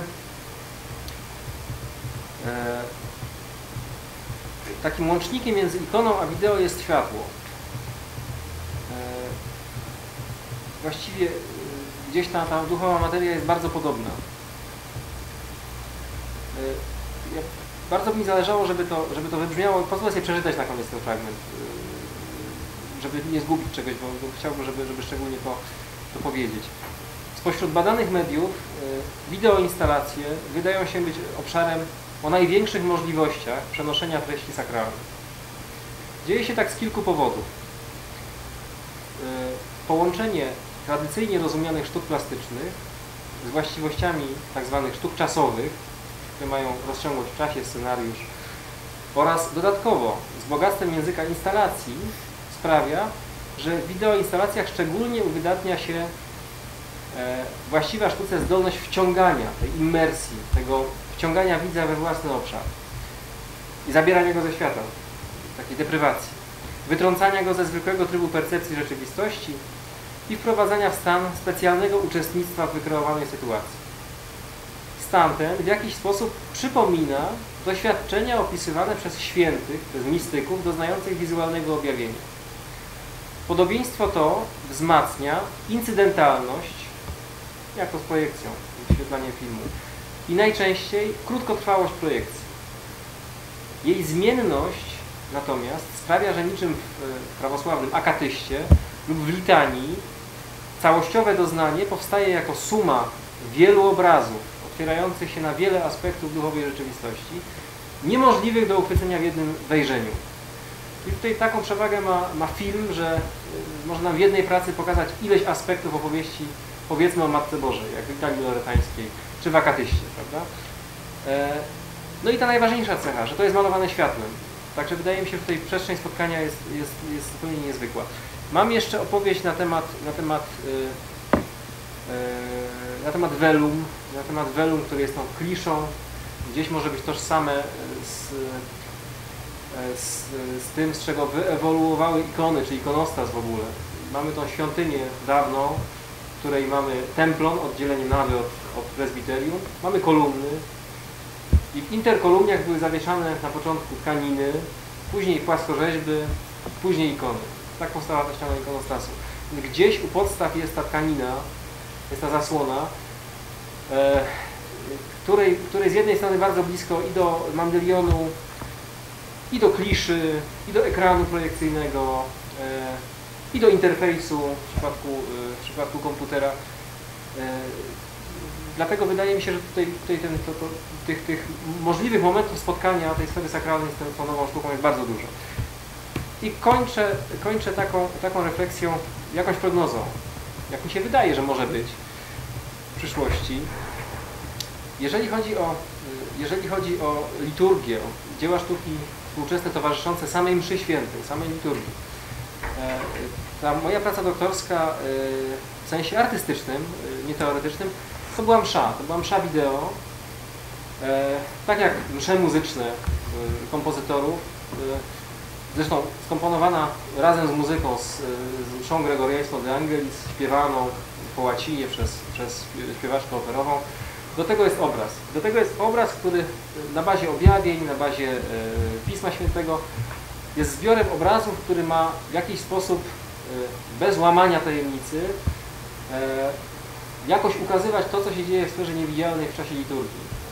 takim łącznikiem między ikoną a wideo jest światło. Właściwie gdzieś ta duchowa materia jest bardzo podobna. Bardzo by mi zależało, żeby to wybrzmiało. Pozwolę sobie przeczytać na koniec ten fragment, żeby nie zgubić czegoś, bo chciałbym, żeby szczególnie to powiedzieć. Spośród badanych mediów wideoinstalacje wydają się być obszarem o największych możliwościach przenoszenia treści sakralnych. Dzieje się tak z kilku powodów. Połączenie tradycyjnie rozumianych sztuk plastycznych z właściwościami tzw. sztuk czasowych, które mają rozciągłość w czasie, scenariusz, oraz dodatkowo z bogactwem języka instalacji sprawia, że w wideoinstalacjach szczególnie uwydatnia się właściwa sztuce zdolność wciągania, tej immersji, tego wciągania widza we własny obszar i zabierania go ze świata, takiej deprywacji, wytrącania go ze zwykłego trybu percepcji rzeczywistości i wprowadzania w stan specjalnego uczestnictwa w wykreowanej sytuacji. Stan ten w jakiś sposób przypomina doświadczenia opisywane przez świętych, przez mistyków doznających wizualnego objawienia. Podobieństwo to wzmacnia incydentalność, jak to z projekcją, wyświetlanie filmu, i najczęściej krótkotrwałość projekcji. Jej zmienność natomiast sprawia, że niczym w prawosławnym akatyście lub w litanii całościowe doznanie powstaje jako suma wielu obrazów otwierających się na wiele aspektów duchowej rzeczywistości, niemożliwych do uchwycenia w jednym wejrzeniu. I tutaj taką przewagę ma film, że można w jednej pracy pokazać ileś aspektów opowieści, powiedzmy o Matce Bożej, jak w litanii loretańskiej, czy w akatyście, prawda? No i ta najważniejsza cecha, że to jest malowane światłem. Także wydaje mi się, że tutaj przestrzeń spotkania jest zupełnie niezwykła. Mam jeszcze opowieść na temat velum, który jest tą kliszą, gdzieś może być tożsame z tym, z czego wyewoluowały ikony, czy ikonostas w ogóle. Mamy tą świątynię dawną, w której mamy templon, oddzielenie nawy od prezbiterium, mamy kolumny i w interkolumniach były zawieszane na początku tkaniny, później płaskorzeźby, później ikony. Tak powstała ta ściana ikonostasu. Gdzieś u podstaw jest ta tkanina, jest ta zasłona, której z jednej strony bardzo blisko i do mandylionu, i do kliszy, i do ekranu projekcyjnego, i do interfejsu w przypadku komputera. Dlatego wydaje mi się, że tutaj tych możliwych momentów spotkania tej sfery sakralnej z tą nową sztuką jest bardzo dużo. I kończę taką refleksją, jakąś prognozą, jak mi się wydaje, że może być w przyszłości. Jeżeli chodzi o liturgię, o dzieła sztuki współczesne towarzyszące samej mszy świętej, samej liturgii, ta moja praca doktorska w sensie artystycznym, nie teoretycznym, to była msza wideo, tak jak msze muzyczne kompozytorów, zresztą skomponowana razem z muzyką, z mszą gregoriańską De Angelis, śpiewaną po łacinie przez śpiewaczkę operową. Do tego jest obraz. Do tego jest obraz, który na bazie objawień, na bazie Pisma Świętego jest zbiorem obrazów, który ma w jakiś sposób, bez łamania tajemnicy, jakoś ukazywać to, co się dzieje w sferze niewidzialnej w czasie liturgii.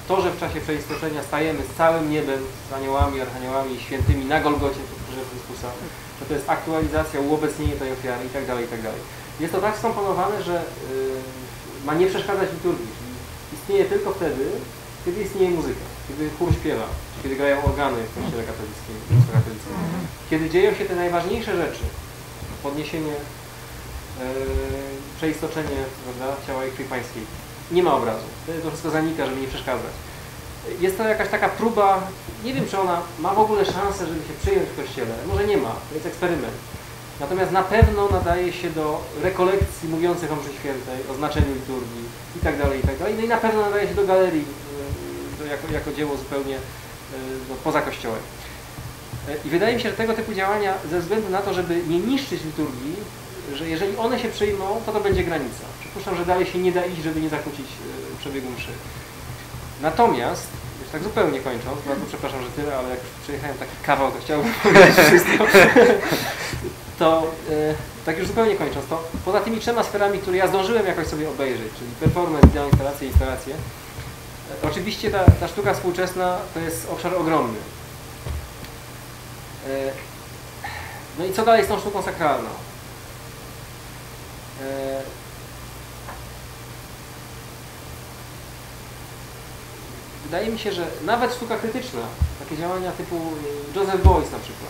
to, że w czasie przeistoczenia stajemy z całym niebem, z aniołami, archaniołami, świętymi na Golgocie przed krzyżem Chrystusa, że to jest aktualizacja, uobecnienie tej ofiary itd., itd. Jest to tak skomponowane, że ma nie przeszkadzać liturgii, czyli istnieje tylko wtedy, kiedy istnieje muzyka, kiedy chór śpiewa, kiedy grają organy w kościele katolickim, kiedy dzieją się te najważniejsze rzeczy, podniesienie, przeistoczenie, prawda, ciała i krwi pańskiej. Nie ma obrazu. Wtedy to wszystko zanika, żeby nie przeszkadzać. Jest to jakaś taka próba, nie wiem, czy ona ma w ogóle szansę, żeby się przyjąć w kościele. Może nie ma, to jest eksperyment. Natomiast na pewno nadaje się do rekolekcji mówiących o mszy świętej, o znaczeniu liturgii itd., itd. No i na pewno nadaje się do galerii jako dzieło zupełnie poza kościołem. I wydaje mi się, że tego typu działania ze względu na to, żeby nie niszczyć liturgii, że jeżeli one się przyjmą, to będzie granica. Przypuszczam, że dalej się nie da iść, żeby nie zakłócić przebiegu mszy. Natomiast, już tak zupełnie kończąc, bardzo przepraszam, że tyle, ale jak już przejechałem taki kawał, to chciałbym powiedzieć wszystko, to tak już zupełnie kończąc, to poza tymi 3 sferami, które ja zdążyłem jakoś sobie obejrzeć, czyli performance, wideo, instalacje, oczywiście ta sztuka współczesna to jest obszar ogromny. No i co dalej z tą sztuką sakralną? Wydaje mi się, że nawet sztuka krytyczna, takie działania typu Joseph Beuys na przykład,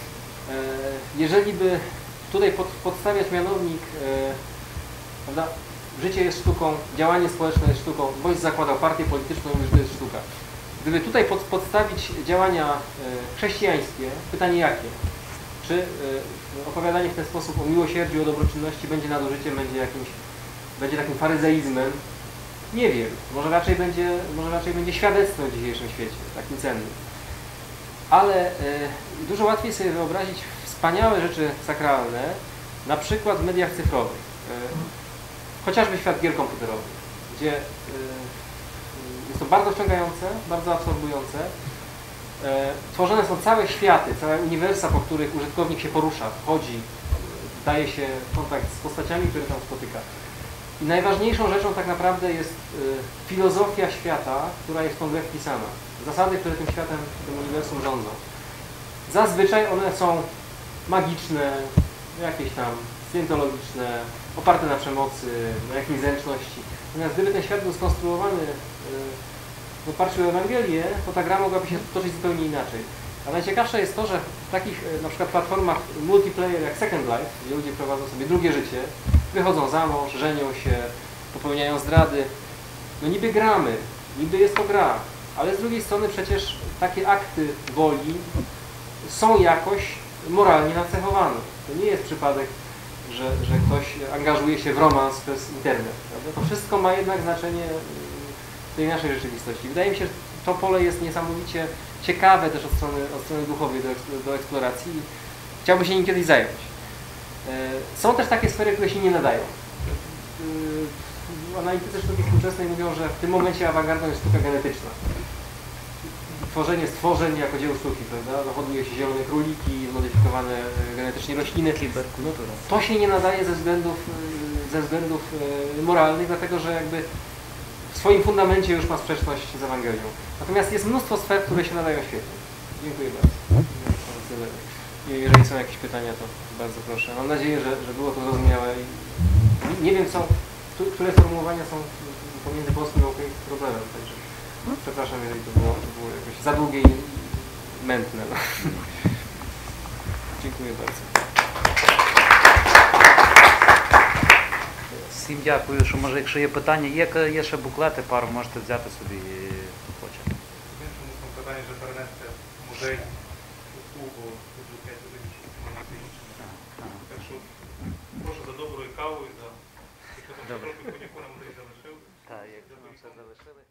jeżeli by tutaj podstawiać mianownik, prawda, życie jest sztuką, działanie społeczne jest sztuką, Beuys zakładał partię polityczną, już to jest sztuka. Gdyby tutaj podstawić działania chrześcijańskie, pytanie jakie? Czy opowiadanie w ten sposób o miłosierdziu, o dobroczynności będzie nadużyciem, będzie takim faryzeizmem? Nie wiem. Może raczej będzie świadectwem w dzisiejszym świecie, takim cennym. Ale dużo łatwiej sobie wyobrazić wspaniałe rzeczy sakralne, na przykład w mediach cyfrowych. Chociażby świat gier komputerowych, gdzie jest to bardzo wciągające, bardzo absorbujące. Tworzone są całe światy, całe uniwersa, po których użytkownik się porusza, chodzi, daje się kontakt z postaciami, które tam spotyka. I najważniejszą rzeczą tak naprawdę jest filozofia świata, która jest w tą grę wpisana. Zasady, które tym światem, tym uniwersum rządzą. Zazwyczaj one są magiczne, jakieś tam scjentologiczne, oparte na przemocy, na jakiejś zręczności. Natomiast gdyby ten świat był skonstruowany w oparciu o Ewangelię, to ta gra mogłaby się toczyć zupełnie inaczej. A najciekawsze jest to, że w takich na przykład platformach multiplayer jak Second Life, gdzie ludzie prowadzą sobie drugie życie, wychodzą za mąż, żenią się, popełniają zdrady. No niby gramy, niby jest to gra, ale z drugiej strony przecież takie akty woli są jakoś moralnie nacechowane. To nie jest przypadek, że ktoś angażuje się w romans przez internet. Prawda? To wszystko ma jednak znaczenie w tej naszej rzeczywistości. Wydaje mi się, że to pole jest niesamowicie ciekawe też od strony duchowej do eksploracji. Chciałbym się nim kiedyś zająć. Są też takie sfery, które się nie nadają. Analitycy sztuki współczesnej mówią, że w tym momencie awangardą jest sztuka genetyczna. Tworzenie stworzeń jako dzieło sztuki, prawda? Hoduje się zielone króliki, zmodyfikowane genetycznie rośliny. No, to się nie nadaje ze względów moralnych, dlatego że jakby w swoim fundamencie już ma sprzeczność z Ewangelią. Natomiast jest mnóstwo sfer, które się nadają świetnie. Dziękuję bardzo. Jeżeli są jakieś pytania, to bardzo proszę. Mam nadzieję, że było to zrozumiałe. Nie wiem, które sformułowania są pomiędzy polskim a ukraińskim problemem. Także przepraszam, jeżeli to było jakoś za długie i mętne. No. Dziękuję bardzo. Всім дякую, що може, якщо є питання, є ще буклети, пару можете взяти собі хто хоче. Іншому są pytanie, że перенести музей у клубу дуже 5 годин, щоб займатися іншими. Так що прошу за доброю кавою, за якщо там трохи коньяку на музей залишив. Так, якщо ми все залишили.